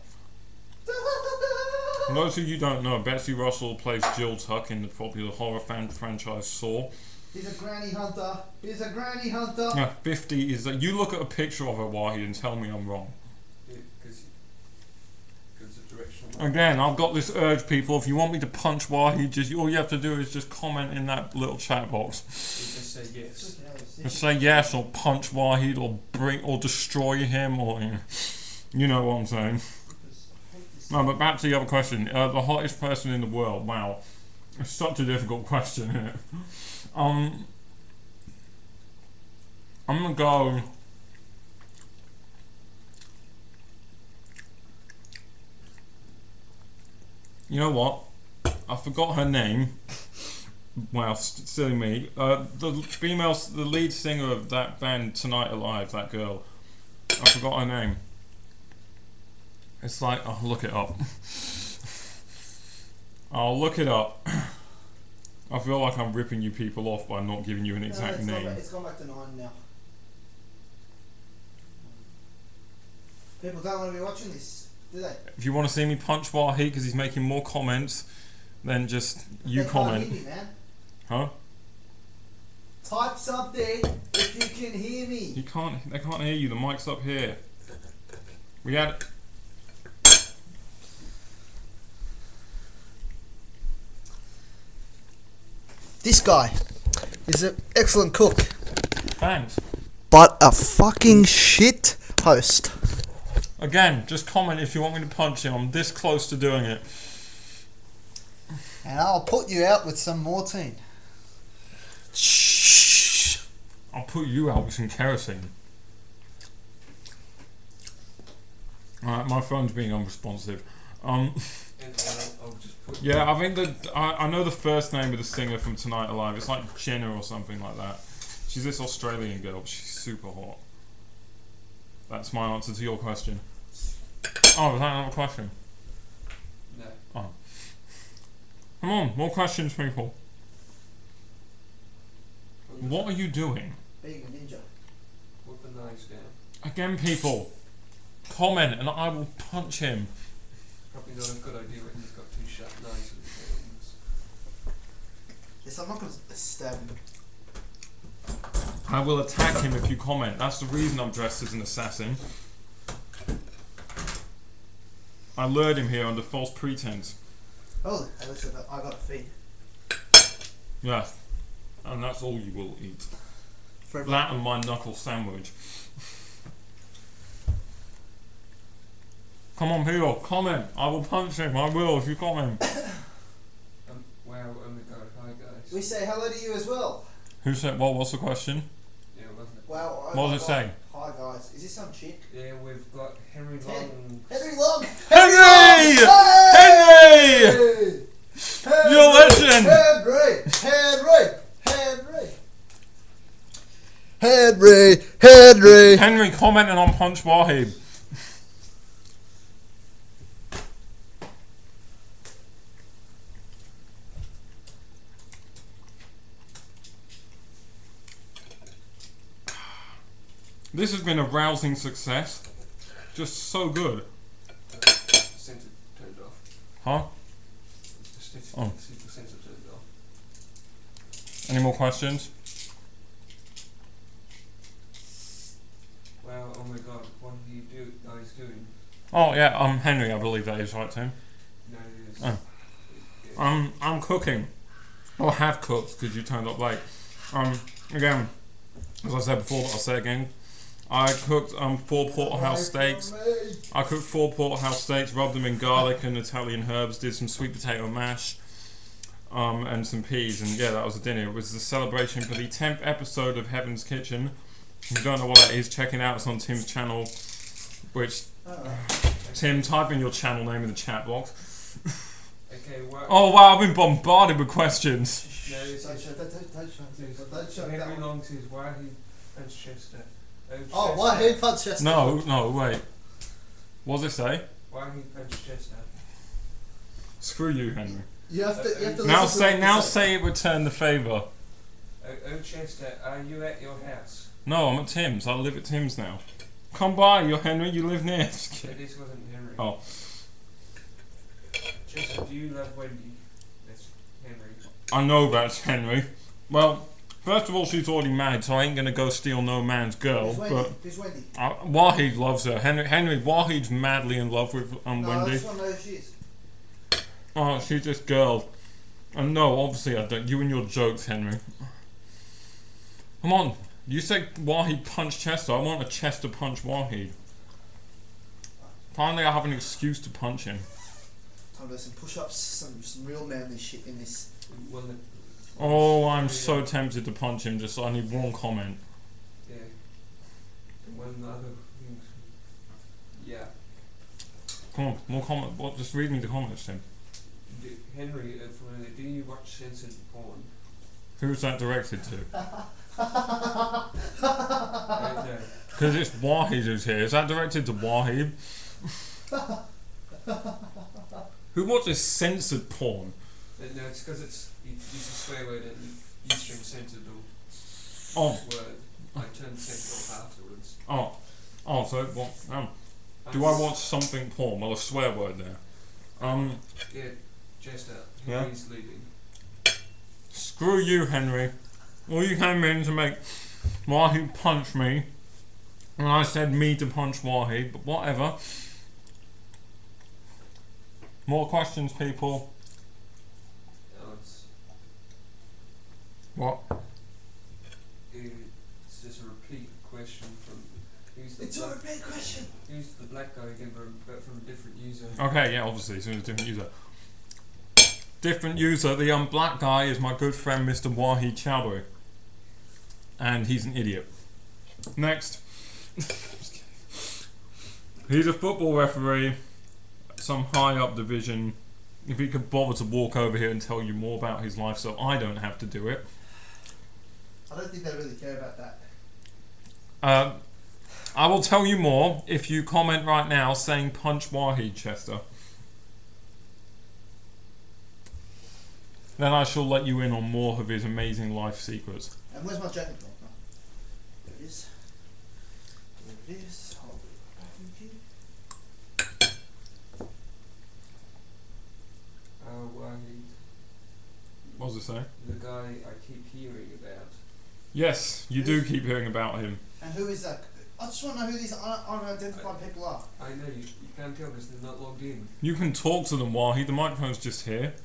For those of you who don't know, Betsy Russell plays Jill Tuck in the popular horror franchise Saw. He's a granny hunter. He's a granny hunter. Yeah, 50 is that. You look at a picture of her, Wahid, and tell me I'm wrong. Yeah, because it's a directional. Again, I've got this urge, people. If you want me to punch Wahid, just all you have to do is just comment in that little chat box. You just say yes. Just say yes, or punch Wahid, or destroy him, or you know what I'm saying. No, but back to the other question. The hottest person in the world. Wow, it's such a difficult question, isn't it? I'm gonna go. You know what? I forgot her name. Wow, silly me. The lead singer of that band Tonight Alive, that girl. I forgot her name. It's like, I'll look it up. I'll look it up. I feel like I'm ripping you people off by not giving you an exact name. It's gone back to 9 now. People don't want to be watching this, do they? If you want to see me punch Wahid because he's making more comments, then just you They comment. Can't hear me, man. Huh? Type something if you can hear me. You can't. They can't hear you. The mic's up here. We had. This guy is an excellent cook, Thanks. but a fucking shit host. Again, just comment if you want me to punch him. I'm this close to doing it. And I'll put you out with some Mortine. Shh. I'll put you out with some kerosene. Alright, my phone's being unresponsive. And I'll just put. Yeah, I think that I know the first name of the singer from Tonight Alive. It's like Jenna or something like that. She's this Australian girl, but she's super hot. That's my answer to your question. Oh, was that another question? No. Oh. Come on, more questions, people. What are you doing? Being a ninja. Put the knives down. Again, people. Comment and I will punch him. Probably not a good idea when he's got 2 sharp knives in his hands. Yes, I'm not going to stab him. I will attack him if you comment. That's the reason I'm dressed as an assassin. I lured him here under false pretense. Oh, hey, listen, I got a feed. Yeah. And that's all you will eat. For That and my knuckle sandwich. Come on, people, comment. I will punch him. I will if you comment. Wow, oh my god, hi guys. We say hello to you as well. Who said what? What's the question? Yeah, wasn't it? Wow. What does it say? Hi guys. Is this some chick? Yeah, we've got Henry Long. Henry Long! Henry! Henry! You're a legend! Henry! Henry, commenting on Punch Wahid. This has been a rousing success. Just so good. Sensor turned off. Huh? Oh. The sensor turned off. Any more questions? Wow, oh my god, what are you guys doing? Oh yeah, Henry, I believe that is right, Tim. No, it is. Oh. I'm cooking. Or have cooked because you turned up late. Again, as I said before, but I'll say it again. I cooked 4 porterhouse steaks. I cooked 4 porterhouse steaks, rubbed them in garlic and Italian herbs, did some sweet potato mash, and some peas, and yeah, that was the dinner. It was the celebration for the 10th episode of Heaven's Kitchen. If you don't know what that is, check it out. It's on Tim's channel, which Tim, type in your channel name in the chat box. Okay, what? Oh wow, I've been bombarded with questions. No, it's Don't show Henry that one. Long says, why he punch Chester? Oh, why he punched Chester? No, wait. What does it say? Why he punch Chester? Screw you, Henry. You have to Now listen say, to now what say it return the favour. Oh, Chester, are you at your house? No, I'm at Tim's. I live at Tim's now. Come by, you're Henry. You live near. So this wasn't Henry. Oh, Chester, do you love Wendy? That's Henry. I know that's Henry. Well, First of all, she's already married, so I ain't gonna go steal no man's girl. Who's Wendy? Wahid loves her. Henry Wahid's madly in love with No, I Wendy. just want to know who she is. Oh, she's this girl. And no, obviously I don't. You and your jokes, Henry. Come on. You said Wahid punched Chester. I want a Chester punch Wahid. Finally, I have an excuse to punch him. Time to do some push-ups, some real manly shit in this. Oh, I'm so tempted to punch him. Just I need one comment. Yeah. And one other thing. Yeah. Come on, more comment. What? Just read me the comments, Tim. Henry, do you watch censored porn? Who's that directed to? No. Because it's Wahid who's here. Is that directed to Wahid? Who watches censored porn? No, it's because it's you use a swear word and you string censored Oh. word. I turned censored off afterwards. Oh, so what? Do I watch something porn? Well, a swear word there. Yeah, Chester. Yeah? He's leaving. Screw you, Henry. Well, you came in to make Wahid punch me, and I said me to punch Wahid, but whatever. More questions, people. Oh, it's What? just a repeat question from. It's a repeat question. Who's the black guy again, but from a different user? Okay, yeah, obviously, so it's a different user. Different user. The black guy is my good friend, Mr. Wahid Chowdhury, and he's an idiot. Next. He's a football referee, some high up division. If he could bother to walk over here and tell you more about his life so I don't have to do it. I don't think they really care about that. I will tell you more if you comment right now saying punch Wahid, Chester. Then I shall let you in on more of his amazing life secrets. And where's my jacket gone? Oh, there it is. There it is. Hold it back in here. Wahid, What does it say? the guy I keep hearing about. Yes, you do keep hearing about him. And who is that? I just want to know who these unidentified people are. I know you can't tell because they're not logged in. You can talk to them, Wahid. The microphone's just here.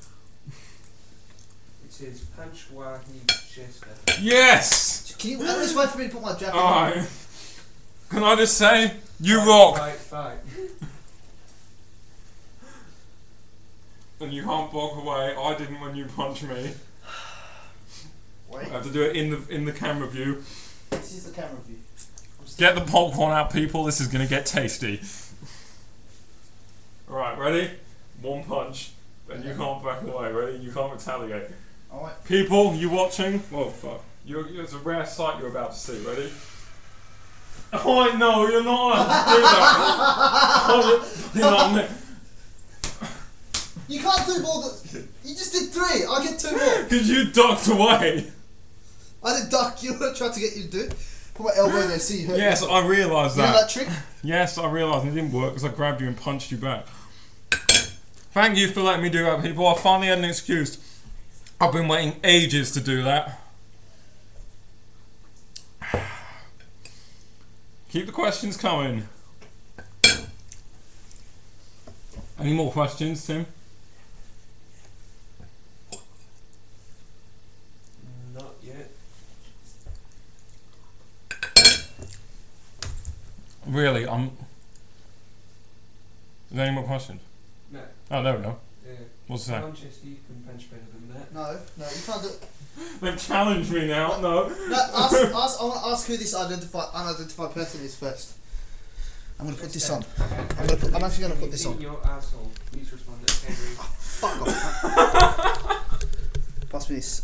It says punch Wahid Chester. Yes! Can you at least wait for me to put my jacket on? Alright. Can I just say, you rock. Fight. And you can't walk away. I didn't when you punched me. Wait, I have to do it in the camera view. this is the camera view. Get the popcorn out, people. This is gonna get tasty. Alright, ready? One punch. Then you can't back away. Ready? You can't retaliate. Alright. People, you watching? Oh fuck. It's a rare sight you're about to see. Ready? Oh no, you're not allowed to do that. Oh, you know what I mean? You can't do more than. You just did 3. I get 2 more. Because you ducked away. I didn't duck you. I tried to get you to do it. Put my elbow there, see you hurt. Yes, I realised You that. know that trick? Yes, I realised it didn't work because I grabbed you and punched you back. Thank you for letting me do that, people. I finally had an excuse. I've been waiting ages to do that. Keep the questions coming. Any more questions, Tim? Not yet. Really, Is there any more questions? No. Oh, there we go. Yeah. What's that? Manchester, you can punch better than that. No, you can't do it. They've challenged me now. No. No, I want to ask who this unidentified person is first. I'm going to put this on. I'm actually going to put this on. Your asshole. Please respond to Henry. Fuck off. Pass me this.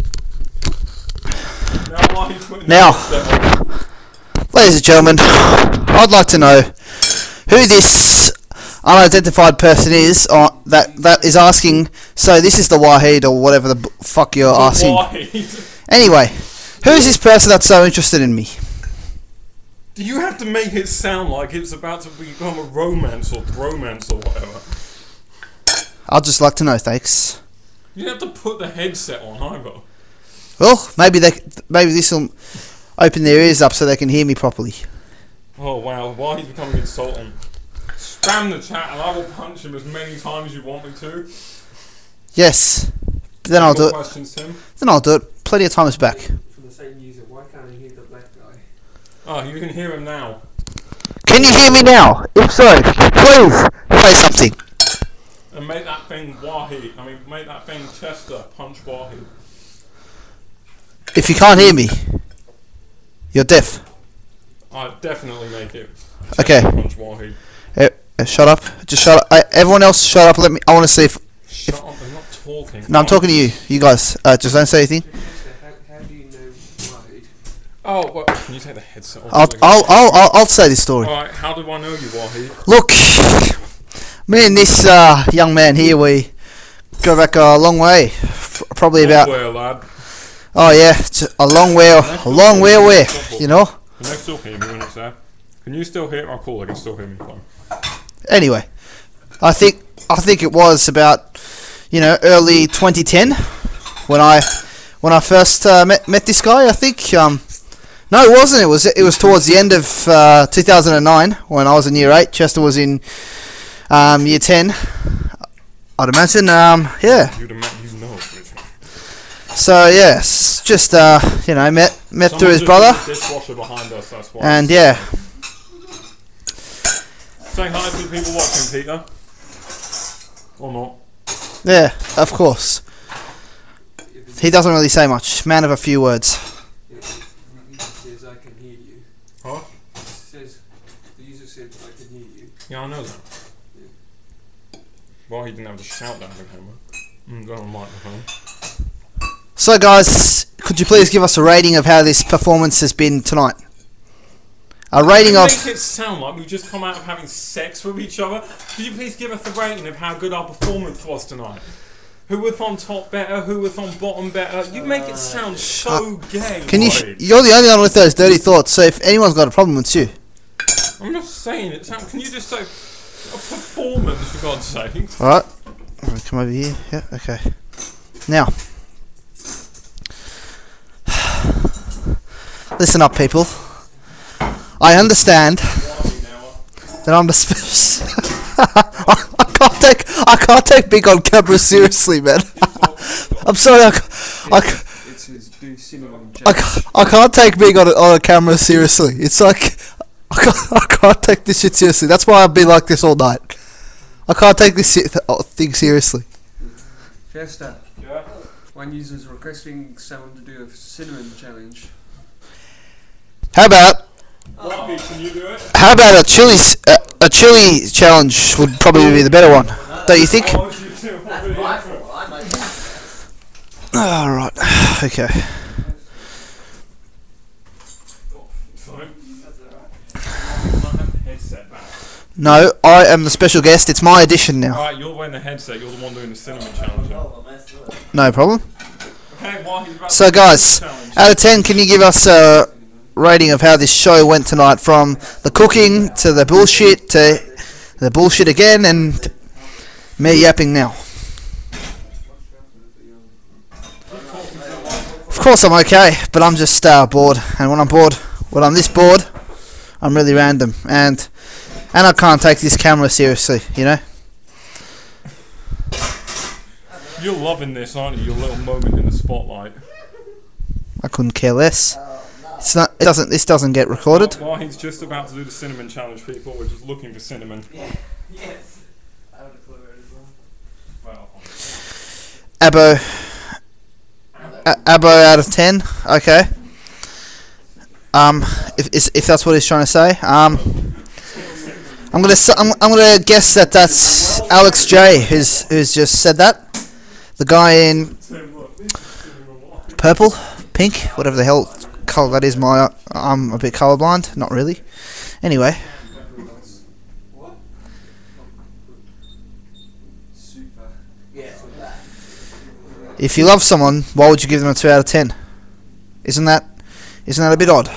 Now, why are you putting Now. that on? Ladies and gentlemen, I'd like to know who this unidentified person is that is asking. So this is the Wahid or whatever the fuck you're asking. Wahid. Anyway, who is this person that's so interested in me? Do you have to make it sound like it's about to become a romance or bromance or whatever? I'd just like to know, thanks. You don't have to put the headset on either. Well, maybe this will open their ears up so they can hear me properly. Oh wow, why he's becoming insulting. Spam the chat and I will punch him as many times as you want me to. Yes. Then I'll do it. Questions, Tim? Then I'll do it. Plenty of time is back. From the same user, why can't I hear the black guy? Oh, you can hear him now. Can you hear me now? If so, please say something. And make that thing make that thing Chester punch Wahid. If you can't hear me, you're deaf. I'd definitely make it Okay. Chester punch Wahid. Shut up. Just shut up. Everyone else, shut up. I want to see if. Shut up, I'm not talking. No, I'm talking to you. You guys. Just don't say anything. How do you know Wahid? Oh, well, can you take the headset off? I'll say this story. Alright, how do I know you, Wahid? Look, me and this young man here, we go back a long way. Probably about. Well, lad. Oh yeah, a long way away. You know. Can they still hear me when it's there? Can you still hear? Oh, cool. I can still hear me fine. Anyway, I think it was about early 2010 when I first met this guy. I think no, it wasn't. It was towards the end of 2009 when I was in year 8. Chester was in year 10. I'd imagine. Yeah. You'd imagine, So yes, just met through his brother. Dishwasher behind us. That's why. And yeah. Say hi to the people watching, Peter. Or not. Yeah, of course. He doesn't really say much. Man of a few words. He says I can hear you. Huh? The user said I can hear you. Yeah, I know that. Well, he didn't have to shout that on the camera. Go on the microphone. So guys, could you please give us a rating of how this performance has been tonight? A rating of... Make it sound like we've just come out of having sex with each other. Could you please give us a rating of how good our performance was tonight? Who was on top better? Who was on bottom better? You make it sound so gay. You're the only one with those dirty thoughts, so if anyone's got a problem, it's you. I'm just saying it. Can you just say a performance, for God's sake? Alright. Come over here. Yeah, okay. Now. Listen up, people. I understand that I'm the I can't take being on camera seriously, man. I'm sorry. I can't take being on a camera seriously. It's like I can't take this shit seriously. That's why I've been like this all night. I can't take this thing seriously. Chester. Yeah. One user is requesting someone to do a cinnamon challenge. How about Can you do it? a chili challenge would probably be the better one, don't you think? All right. Okay. No, I am the special guest. It's my edition now. Alright, you're wearing the headset. You're the one doing the cinnamon challenge. No problem. Okay, So guys, out of 10, can you give us a rating of how this show went tonight, from the cooking to the bullshit to the bullshit again and me yapping now? Of course I'm okay, but I'm just bored, and when I'm this bored, I'm really random, and I can't take this camera seriously, you know? You're loving this, aren't you? Your little moment in the spotlight. I couldn't care less. It's not. It doesn't. This doesn't get recorded. While he's just about to do the cinnamon challenge, people, we're just looking for cinnamon. Yeah. Yes. I would have clue as well. Well, Abo out of 10. Okay. If that's what he's trying to say. I'm gonna guess that that's Alex J who's just said that. The guy in purple, pink, whatever the hell colour that is. I'm a bit colourblind. Not really. Anyway. What? Super. Yeah. If you love someone, why would you give them a 2 out of 10? Isn't that a bit odd?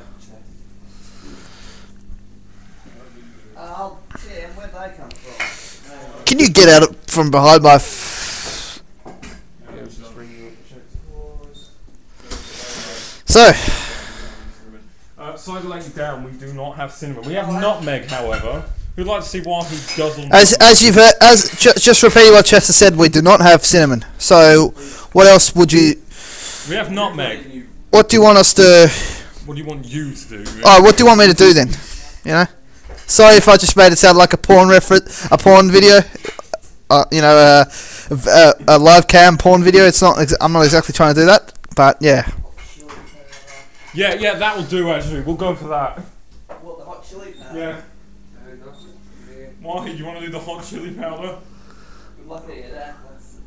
Where'd they come from? Can you get out from behind my... So, Sorry to let you down, we do not have cinnamon. We have nutmeg, however. We'd like to see why he doesn't. as you've heard, just repeating what Chester said, we do not have cinnamon. So, what else would you? We have nutmeg. What do you want us to? What do you want you to do? Oh, what do you want me to do then? You know. Sorry if I just made it sound like a porn a porn video. You know, a live cam porn video. It's not. I'm not exactly trying to do that, but yeah. Yeah, that will do. Actually, we'll go for that. What, the hot chili powder? Yeah. Yeah. Why do you want to do the hot chili powder? We'd love to hear that.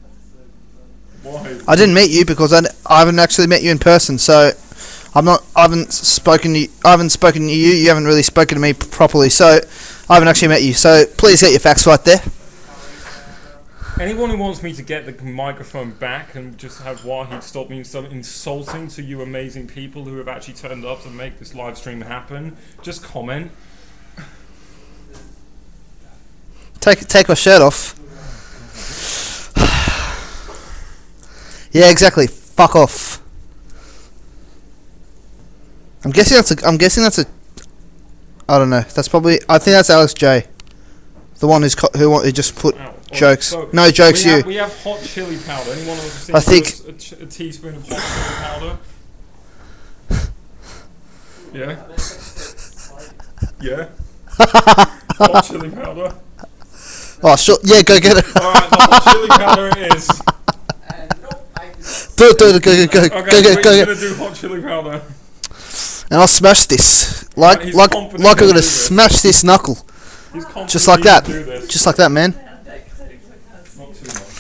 Why? I didn't meet you because I haven't actually met you in person, so I haven't spoken to you. You haven't really spoken to me properly, so I haven't actually met you. So please get your facts right there. Anyone who wants me to get the microphone back and just have Wahid stop me insulting to you amazing people who have actually turned up to make this live stream happen, just comment. Take my shirt off. Yeah, exactly. Fuck off. I'm guessing that's a. I don't know. That's probably. I think that's Alex J. The one who just put jokes. So No jokes. We have hot chili powder. Anyone wants to I think a teaspoon of hot chili powder? Yeah. Yeah. Hot chili powder. Oh sure. Yeah, go get it. All right, the hot chili powder it is. Do it. Go Okay, get it. we're gonna do hot chili powder. And I'll smash this like He's I'm confident gonna he'll do this. smash this knuckle. He's confident Just like he can that. do this. Just like that, man. Not too much.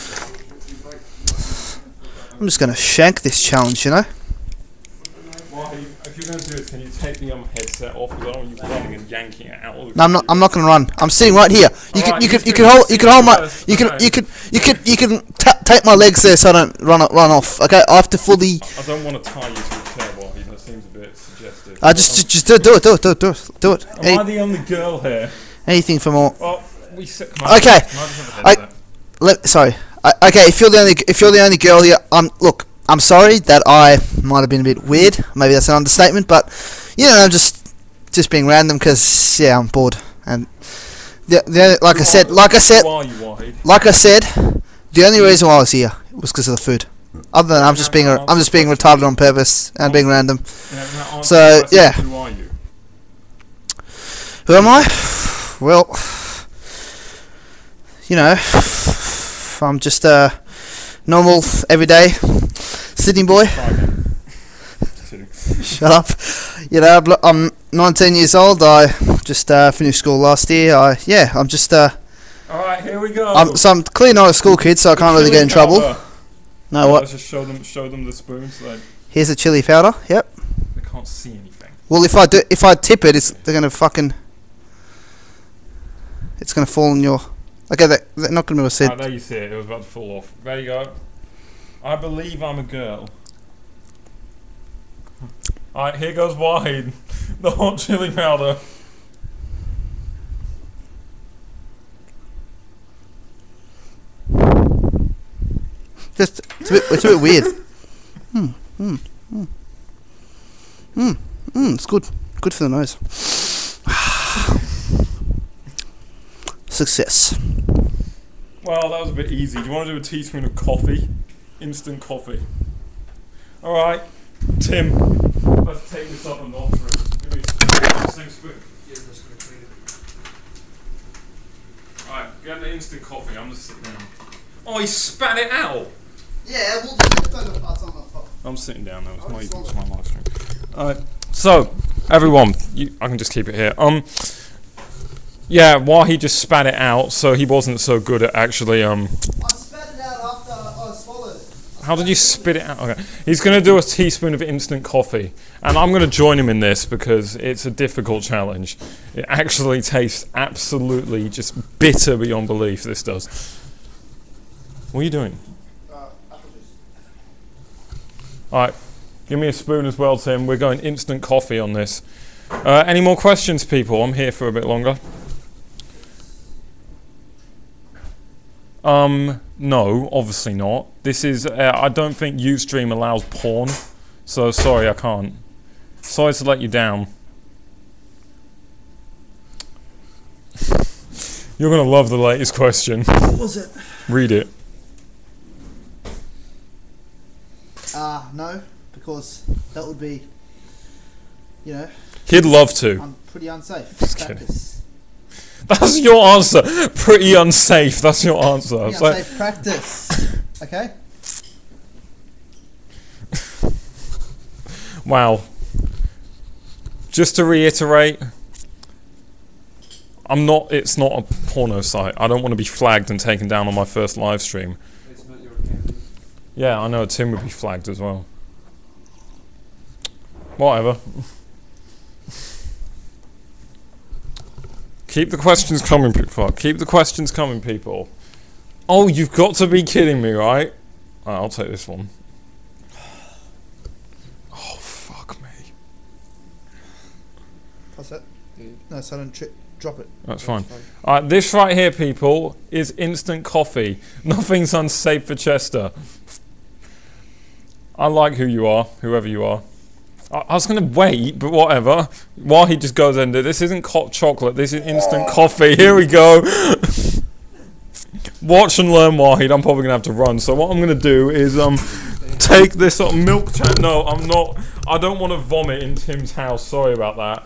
I'm just gonna shank this challenge, you know. Wahid, if you're gonna do this, can you take the headset off? Because I don't want you running and yanking it out. No, I'm not gonna run. I'm sitting right here. You can hold my you can take my legs there so I don't run off. Okay, I have to fully. I don't want to tie you to a chair, Wahid. That seems a bit suggestive. Just do it. Am I the only girl here? Anything for more. Well, we sit. Okay. Sorry. Okay, if you're the only girl here, I'm sorry that I might have been a bit weird. Maybe that's an understatement, but you know, I'm just being random because yeah, I'm bored. And like I said, the only reason why I was here was because of the food. Other than I'm just being retarded on purpose and being random. So yeah. Who are you? Who am I? Well, you know, I'm just a normal, everyday Sydney boy. Shut up. You know, I'm 19 years old. I just finished school last year. I'm just. Alright, here we go. I'm clearly not a school kid, so I can't really get in trouble. No, what? Let's just show them the spoon so they Here's a chili powder. Yep. can't see anything. Well, if I tip it, they're gonna fucking. It's gonna fall on your. Okay, they're not gonna be able to see it. There you see it. It was about to fall off. There you go. I believe I'm a girl. Alright, here goes Wahid. The hot chili powder. It's a bit weird. It's good. Good for the nose. Success. Well, that was a bit easy. Do you want to do a teaspoon of coffee? Instant coffee. Alright, Tim. Let's take this up a notch. Give me a same spoon. Yeah, I'm just going to clean it. Alright, get the instant coffee. I'm just sitting down. Oh, he spat it out! Yeah, we'll just throw the parts on the top. I'm sitting down now. It's not even to my live stream. Alright, so, everyone, I can just keep it here. Yeah, while he just spat it out, so he wasn't so good at actually, I spat it out after I swallowed it. How did you spit it out? Okay. He's going to do a teaspoon of instant coffee. And I'm going to join him in this because it's a difficult challenge. It actually tastes absolutely just bitter beyond belief, this does. What are you doing? Apple juice. Alright, give me a spoon as well, Tim. We're going instant coffee on this. Any more questions, people? I'm here for a bit longer. No, obviously not. This is, I don't think Ustream allows porn, So sorry, I can't. Sorry to let you down. You're gonna love the latest question. What was it? Read it. No, because that would be, you know, He'd love to. pretty unsafe. Just kidding. Practice. That's your answer. Pretty unsafe. That's your answer. Pretty It's like- unsafe practice. Okay. wow. Just to reiterate, it's not a porno site. I don't want to be flagged and taken down on my first live stream. It's not your account. Yeah, I know Tim would be flagged as well. Whatever. Keep the questions coming, people. Keep the questions coming, people. Oh, you've got to be kidding me, right? Alright, I'll take this one. Oh, fuck me. What's that? Yeah. No, so don't drop it. That's fine. Alright, this right here, people, is instant coffee. Nothing's unsafe for Chester. I like who you are, whoever you are. I was going to wait, but whatever. While he just goes into this isn't hot chocolate, this is instant coffee. Here we go. Watch and learn, Wahid. I'm probably going to have to run. So what I'm going to do is take this milk tan. No, I'm not. I don't want to vomit in Tim's house. Sorry about that.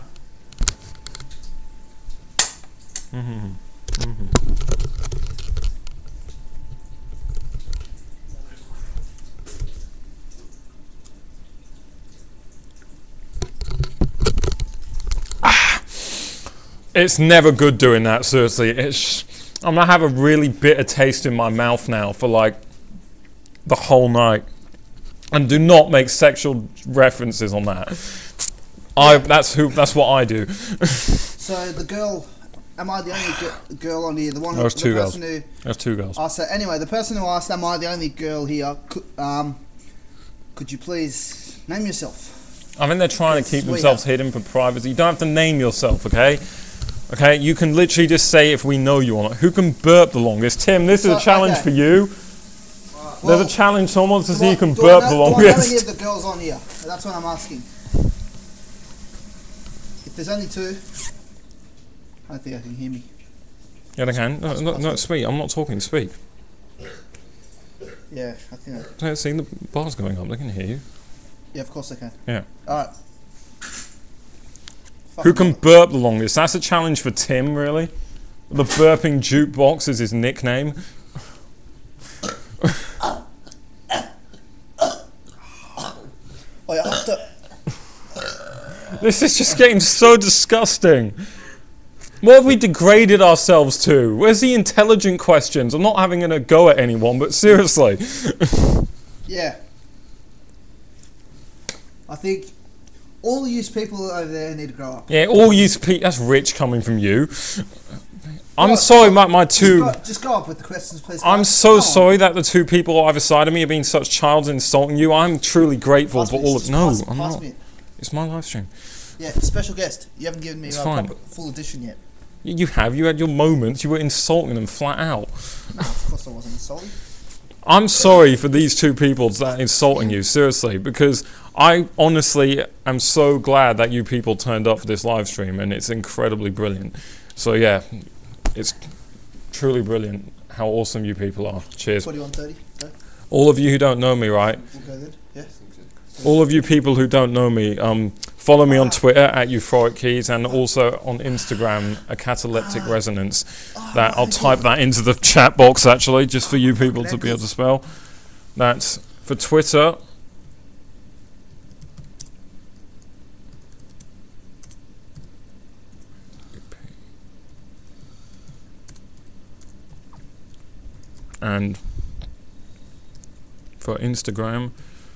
It's never good doing that, seriously. I'm going to have a really bitter taste in my mouth now for like the whole night. And do not make sexual references on that. That's what I do. So the girl, am I the only girl on here? The one, There's the two person girls. who. There's two girls. So anyway, the person who asked, "Am I the only girl here?" Could you please name yourself? I think they're trying to keep Sweet. themselves hidden for privacy. You don't have to name yourself, okay? Okay, you can literally just say if we know you or not. Who can burp the longest? Tim, this is a challenge okay. for you. Well, There's a challenge. Someone wants to see who can do I burp the know any longest. of the girls on here? That's what I'm asking. If there's only two, I don't think I can hear me. Yeah, they can. No, speak. I'm not talking. Speak. Yeah, I think. See, the bar's going up. They can hear you. Yeah, of course I can. Yeah. All right. Who can burp the longest? That's a challenge for Tim, really. The burping jukebox is his nickname. Oh, yeah, after. This is just getting so disgusting. What have we degraded ourselves to? Where's the intelligent questions? I'm not having a go at anyone, but seriously. Yeah. I think all you people over there need to grow up. Yeah, all you people. That's rich coming from you. I'm sorry, my two. Just go up with the questions, please. I'm guys. so Come on. sorry that the two people either side of me have been such childs insulting you. I'm truly grateful Pass for me, all of. just No, pass- I'm pass not. me. It's my live stream. Yeah, special guest. You haven't given me It's a fine. proper full edition yet. You have. You had your moments. You were insulting them flat out. No, of course I wasn't insulting. I'm sorry for these two people that insulting you, seriously, because I honestly am so glad that you people turned up for this live stream, and it's incredibly brilliant. So yeah, it's truly brilliant how awesome you people are. Cheers. 21:30. Okay, All of you who don't know me, right? we'll go then. Yeah. All of you people who don't know me, follow me on Twitter at Euphoric Keys and also on Instagram, a cataleptic resonance. That I'll type that into the chat box actually, just for you people to be able to spell. That's for Twitter. And for Instagram.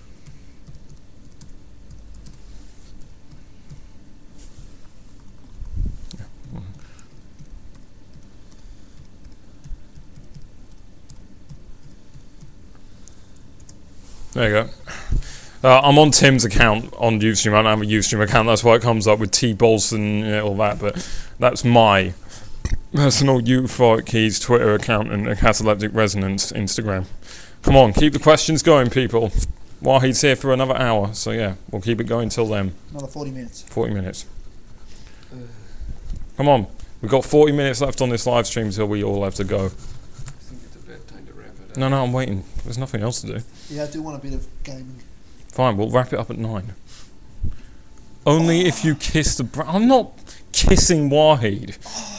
There you go. I'm on Tim's account on Ustream. I don't have a Ustream account. That's why it comes up with T. Bolson and all that. But that's my personal Euphoric Keys Twitter account and a cataleptic resonance Instagram. Come on, keep the questions going, people. Wahid's here for another hour, so yeah, we'll keep it going till then. Another 40 minutes. 40 minutes. Come on, we've got 40 minutes left on this live stream till we all have to go. I think it's about time to wrap it up. No, I'm waiting. There's nothing else to do. Yeah, I do want a bit of gaming. Fine, we'll wrap it up at 9. Only if you kiss the I'm not kissing Wahid.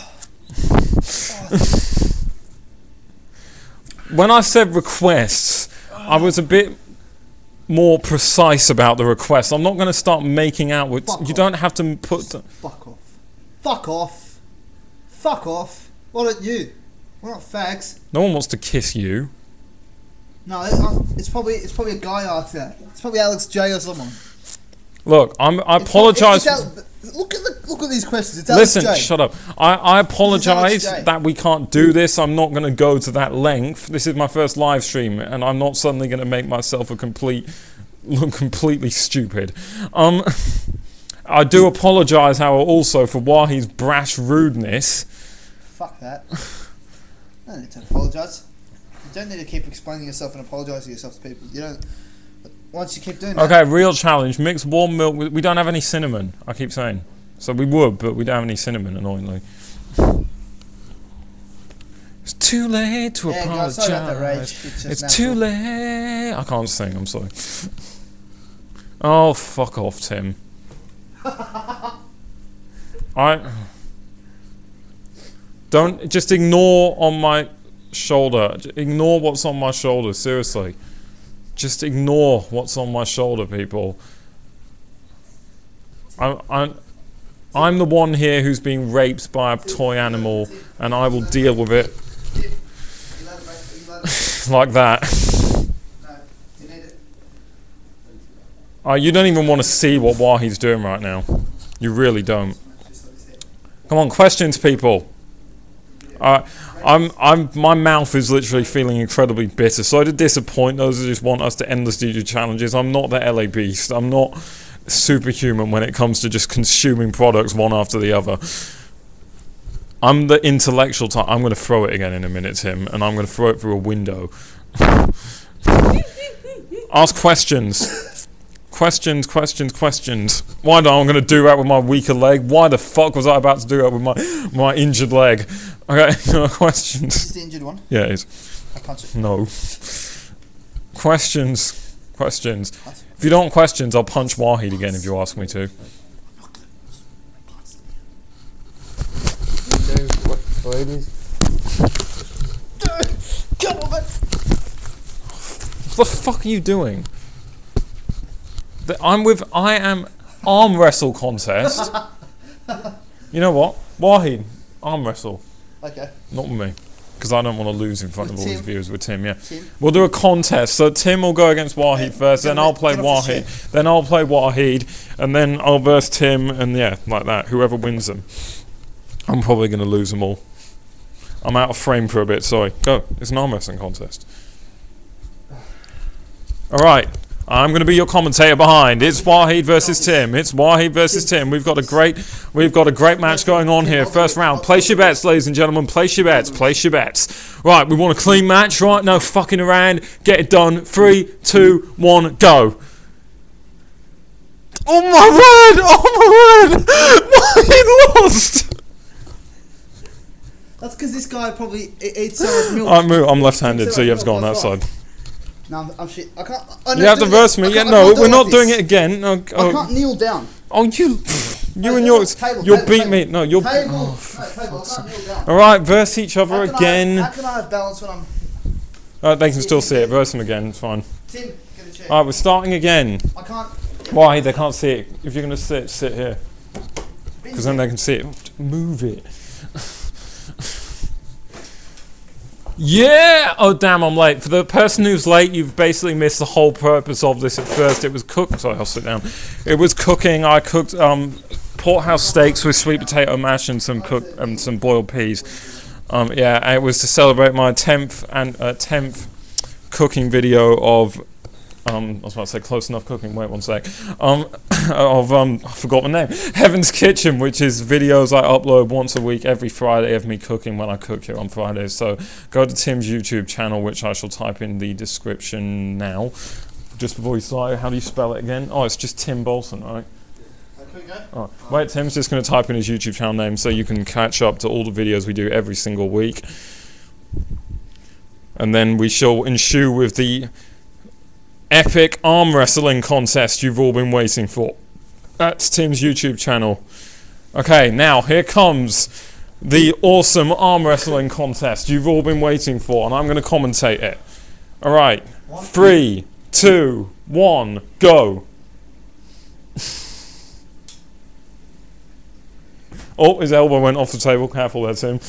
When I said requests, I was a bit more precise about the request. I'm not going to start making out with... You don't have to put... Fuck off. Fuck off. Fuck off. What about you? We're not fags. No one wants to kiss you. No, it's probably a guy out there. It's probably Alex J or someone. Look, I apologise. Look at these questions. It's Alex Listen, J. shut up. I apologise J. that we can't do this. I'm not going to go to that length. This is my first live stream, and I'm not suddenly going to make myself look completely stupid. I do apologise, however, also for Wahid's brash rudeness. Fuck that. I don't need to apologise. You don't need to keep explaining yourself and apologising yourself to people. You don't. Once you keep doing that. Okay, real challenge. Mix warm milk with... We don't have any cinnamon, I keep saying. So we would, but we don't have any cinnamon, annoyingly. It's too late to apologise. Sorry about that rage. It's too late. I can't sing, I'm sorry. Oh, fuck off, Tim. Don't... Just ignore on my shoulder. Ignore what's on my shoulder, seriously. Just ignore what's on my shoulder, people. I'm the one here who's being raped by a toy animal, and I will deal with it like that. You don't even want to see what Wahid's doing right now. You really don't. Come on, questions, people. My mouth is literally feeling incredibly bitter. Sorry to disappoint those who just want us to endlessly do challenges. I'm not the LA Beast. I'm not superhuman when it comes to just consuming products one after the other. I'm the intellectual type. I'm going to throw it again in a minute, Tim, and I'm going to throw it through a window. Ask questions. Questions. Why don't I'm going to do that with my weaker leg? Why the fuck was I about to do that with my injured leg? Okay, questions. Is this the injured one? Yeah, it is. I punch it. No. Questions. If you don't want questions, I'll punch Wahid again if you ask me to. What it is? Come on, man. What the fuck are you doing? I am arm wrestle contest. You know what? Wahid, arm wrestle. Okay. Not with me. Because I don't want to lose in front of all these viewers with Tim, yeah. Tim? We'll do a contest. So Tim will go against Wahid first, then I'll play Wahid. Then I'll play Wahid, and then I'll verse Tim, and yeah, like that. Whoever wins them. I'm probably going to lose them all. I'm out of frame for a bit, sorry. Go. It's an arm wrestling contest. Alright. I'm going to be your commentator behind. It's Wahid versus Tim. We've got a great match going on here. First round. Place your bets, ladies and gentlemen. Place your bets. Right, we want a clean match, right? No fucking around. Get it done. 3, 2, 1, go. Oh my word! Wahid lost! That's because this guy probably eats so much milk. I'm left-handed, so you have to go on that side. No, I'm shit. I can't. You have to verse me. Yeah, no, we're not doing it again. No, I can't kneel down. Oh, you and yours. You'll beat me. No, you'll. Table. I can't kneel down. All right, verse each other again. How can I have balance when I'm? They can still see it. Verse them again. It's fine. Tim, get a chair. All right, we're starting again. I can't. Why? They can't see it. If you're gonna sit here. Because then they can see it. Move it. Yeah! Oh damn, I'm late. For the person who's late, you've basically missed the whole purpose of this at first. It was Sorry, I'll sit down. It was cooking. I cooked porterhouse steaks with sweet potato mash and some boiled peas. Yeah, it was to celebrate my 10th cooking video of I was about to say Close Enough Cooking. Wait one sec. I forgot my name. Heaven's Kitchen, which is videos I upload once a week, every Friday, of me cooking when I cook here on Fridays. So go to Tim's YouTube channel, which I shall type in the description now. just before you start, how do you spell it again? Oh, it's just Tim Bolton, right? Okay, go. Oh, wait, Tim's just going to type in his YouTube channel name so you can catch up to all the videos we do every single week. And then we shall ensue with the epic arm wrestling contest you've all been waiting for. That's Tim's YouTube channel. Okay, now here comes the awesome arm wrestling contest you've all been waiting for, and I'm going to commentate it. Alright, 3, 2, 1, go. Oh, his elbow went off the table. Careful there, Tim.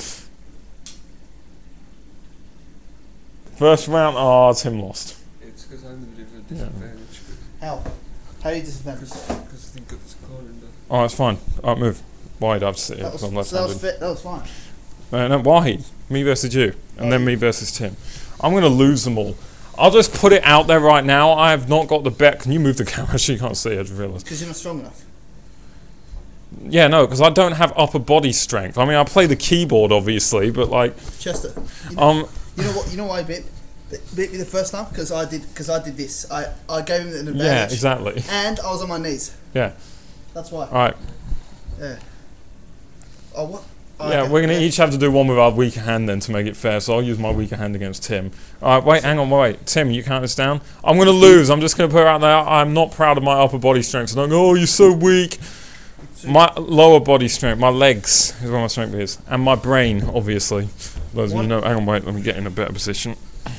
First round, Tim lost. It's because I'm a bit of a disadvantage. How? How are you disadvantaged? Because I think of this colander. Oh, that's fine. Alright, move. Wahid, I have to sit here That because I'm was, so left-handed. that was fine. No, Wahid. Me versus you. And then me versus Tim. I'm going to lose them all. I'll just put it out there right now. I have not got the bet. Can you move the camera so you can't see it? I just realised. Because you're not strong enough. Yeah, no, because I don't have upper body strength. I mean, I play the keyboard, obviously, but like... Chester. You know what? You know why I beat me the first time? Because I did this. I gave him an advantage. Yeah, exactly. And I was on my knees. Yeah. That's why. Alright. Yeah. Oh, what? Oh, Yeah, okay. we're going to each have to do one with our weaker hand then to make it fair, so I'll use my weaker hand against Tim. Alright, wait, hang on, wait. Tim, you count this down? I'm going to lose. I'm just going to put it out there. I'm not proud of my upper body strength. So don't go, oh, you're so weak. My lower body strength, my legs is where my strength is. And my brain, obviously. Those of you know. Hang on, wait, let me get in a better position.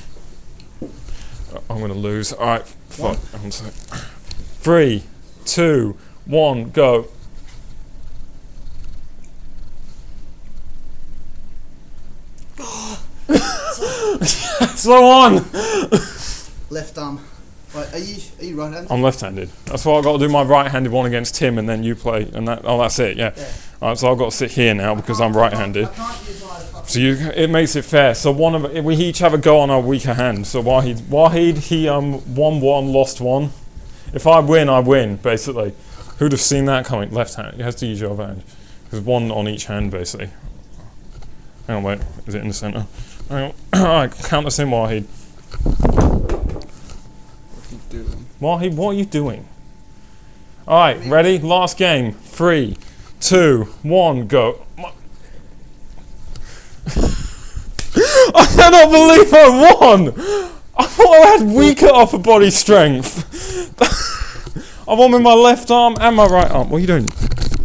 I'm going to lose. Alright, fuck. 3, 2, 1, go. So on! Left arm. Right, are you right-handed? I'm left-handed. That's why I've got to do my right-handed one against Tim, and then you play, and that's it, yeah. Alright, so I've got to sit here now because I'm right-handed. I can't use either. So it makes it fair. So we each have a go on our weaker hand. So Wahid, he won one, lost one. If I win, basically. Who'd have seen that coming? Left hand. You have to use your other hand. There's one on each hand, basically. Hang on, wait. Is it in the centre? Hang on. Alright, count us in, Wahid. Wahid, what are you doing? Alright, ready? Last game. 3, 2, 1, go. I cannot believe I won! I thought I had weaker upper body strength. I won with my left arm and my right arm. What are you doing?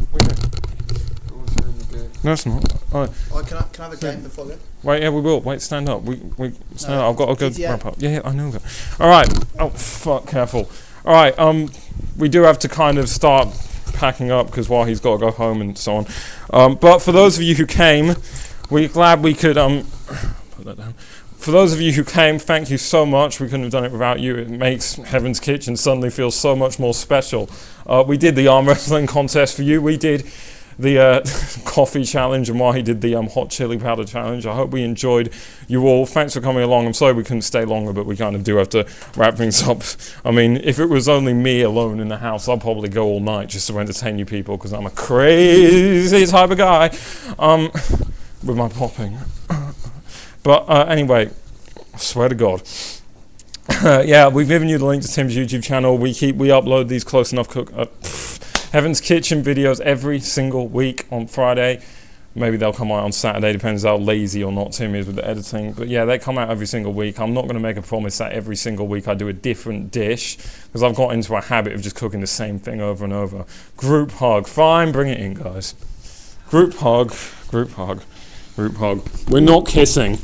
No, it's not. Alright. Oh, can I have a game before I go? Wait, yeah, we will. Wait, stand up. We stand up. I've got to go GTA. wrap up. Yeah, I know that. Alright. Oh, fuck, careful. Alright, we do have to kind of start packing up because he's got to go home and so on. But for those of you who came, we're glad we could, put that down. For those of you who came, thank you so much. We couldn't have done it without you. It makes Heaven's Kitchen suddenly feel so much more special. We did the arm wrestling contest for you. We did the coffee challenge, and he did the hot chili powder challenge. I hope we enjoyed you all. Thanks for coming along. I'm sorry we couldn't stay longer, but we kind of do have to wrap things up. I mean, if it was only me alone in the house, I'd probably go all night just to entertain you people, because I'm a crazy type of guy with my popping. But anyway, I swear to God. Yeah, we've given you the link to Tim's YouTube channel. We upload these Close Enough Heaven's Kitchen videos every single week on Friday. Maybe they'll come out on Saturday, depends how lazy or not Tim is with the editing. But yeah, they come out every single week. I'm not going to make a promise that every single week I do a different dish, because I've got into a habit of just cooking the same thing over and over. Group hug. Fine, bring it in, guys. Group hug. Group hug. Group hug. We're not kissing.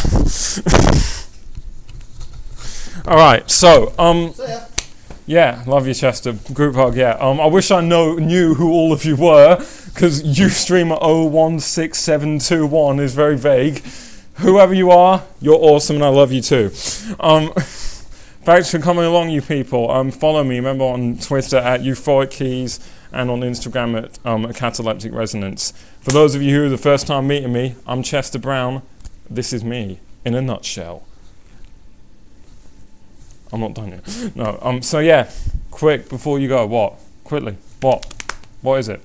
Alright, so, yeah, love you, Chester. Group hug, yeah. I wish I knew who all of you were, because Ustreamer 016721 is very vague. Whoever you are, you're awesome, and I love you too. Thanks for coming along, you people. Follow me, remember, on Twitter at Euphoric Keys, and on Instagram at Cataleptic Resonance. For those of you who are the first time meeting me, I'm Chester Brown. This is me, in a nutshell. I'm not done yet. No, so yeah, quick, before you go, what? Quickly, what? What is it?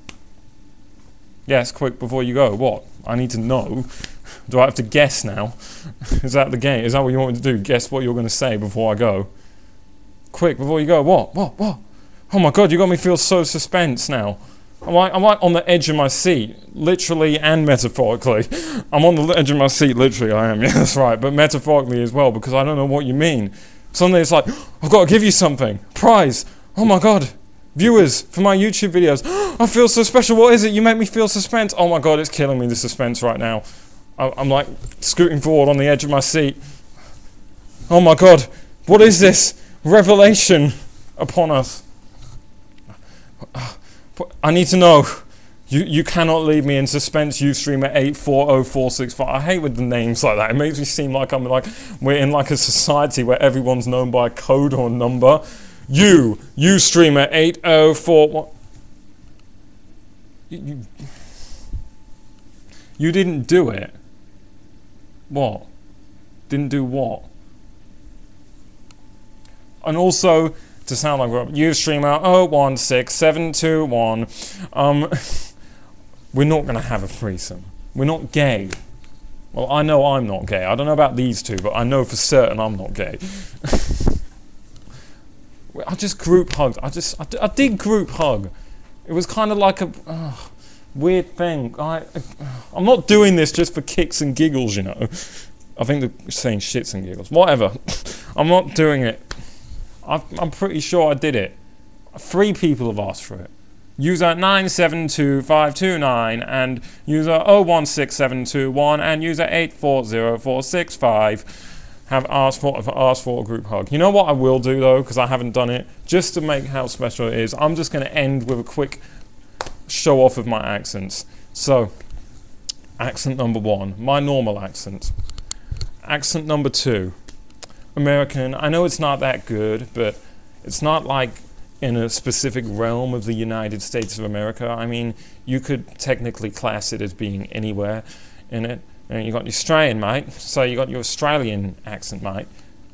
Yes, quick, before you go, what? I need to know. Do I have to guess now? Is that the game? Is that what you want me to do? Guess what you're going to say before I go? quick, before you go. What? Oh my God, you got me feel so suspense now. I'm like on the edge of my seat, literally and metaphorically. I'm on the edge of my seat, literally I am, yeah, that's right, but metaphorically as well, because I don't know what you mean. Suddenly it's like, I've got to give you something. Prize. Oh my God. Viewers for my YouTube videos. I feel so special. What is it? You make me feel suspense. Oh my God, it's killing me, the suspense right now. I'm like scooting forward on the edge of my seat. Oh my God, what is this revelation upon us? I need to know. You cannot leave me in suspense. Ustreamer 840465. I hate with the names like that. It makes me seem like we're in like a society where everyone's known by a code or number. Ustreamer 804. You didn't do it. What? Didn't do what? And also, to sound like we're Ustreamer 016721. We're not going to have a threesome. We're not gay. Well, I know I'm not gay. I don't know about these two, but I know for certain I'm not gay. I just group hugged. I did group hug. It was kind of like a weird thing. I'm not doing this just for kicks and giggles, you know. I think they're saying shits and giggles. Whatever. I'm not doing it. I'm pretty sure I did it. 3 people have asked for it. User 972529 and user 016721 and user 840465 have asked for a group hug. You know what I will do though, because I haven't done it, just to make how special it is, I'm just going to end with a quick show off of my accents. So, accent number 1, my normal accent. Accent number 2, American. I know it's not that good, but it's not like in a specific realm of the United States of America. I mean, you could technically class it as being anywhere in it. And you got your Australian, mate. So you got your Australian accent, mate.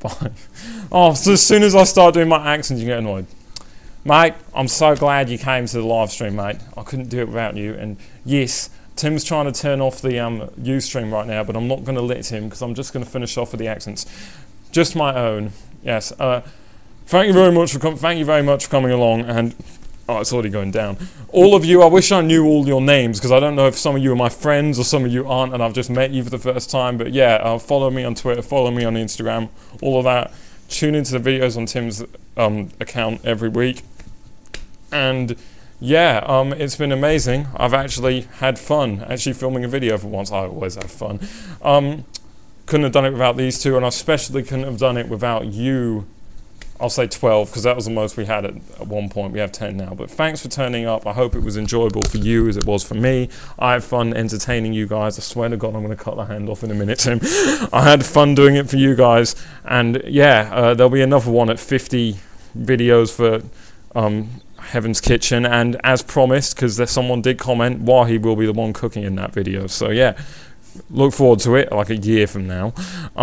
Oh, so as soon as I start doing my accents, you get annoyed. Mate, I'm so glad you came to the live stream, mate. I couldn't do it without you. And yes, Tim's trying to turn off the Ustream right now, but I'm not going to let him because I'm just going to finish off with the accents. Just my own. Yes. Thank you very much for coming along, and it's already going down. All of you, I wish I knew all your names because I don't know if some of you are my friends or some of you aren't, and I've just met you for the first time. But yeah, follow me on Twitter, follow me on Instagram, all of that. Tune into the videos on Tim's account every week, and yeah, it's been amazing. I've actually had fun actually filming a video for once. I always have fun. Couldn't have done it without these two, and I especially couldn't have done it without you. I'll say 12 because that was the most we had at one point. We have 10 now. But thanks for turning up. I hope it was enjoyable for you as it was for me. I had fun entertaining you guys. I swear to God, I'm going to cut the hand off in a minute, Tim. I had fun doing it for you guys. And yeah, there'll be another one at 50 videos for Heaven's Kitchen. And as promised, because someone did comment, Wahi will be the one cooking in that video. So yeah, look forward to it like a year from now.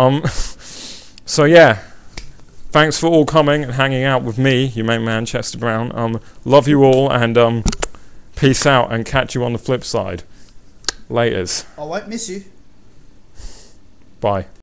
So yeah. Thanks for all coming and hanging out with me, your main man, Chester Brown. Love you all, and peace out, and catch you on the flip side. Laters. I won't miss you. Bye.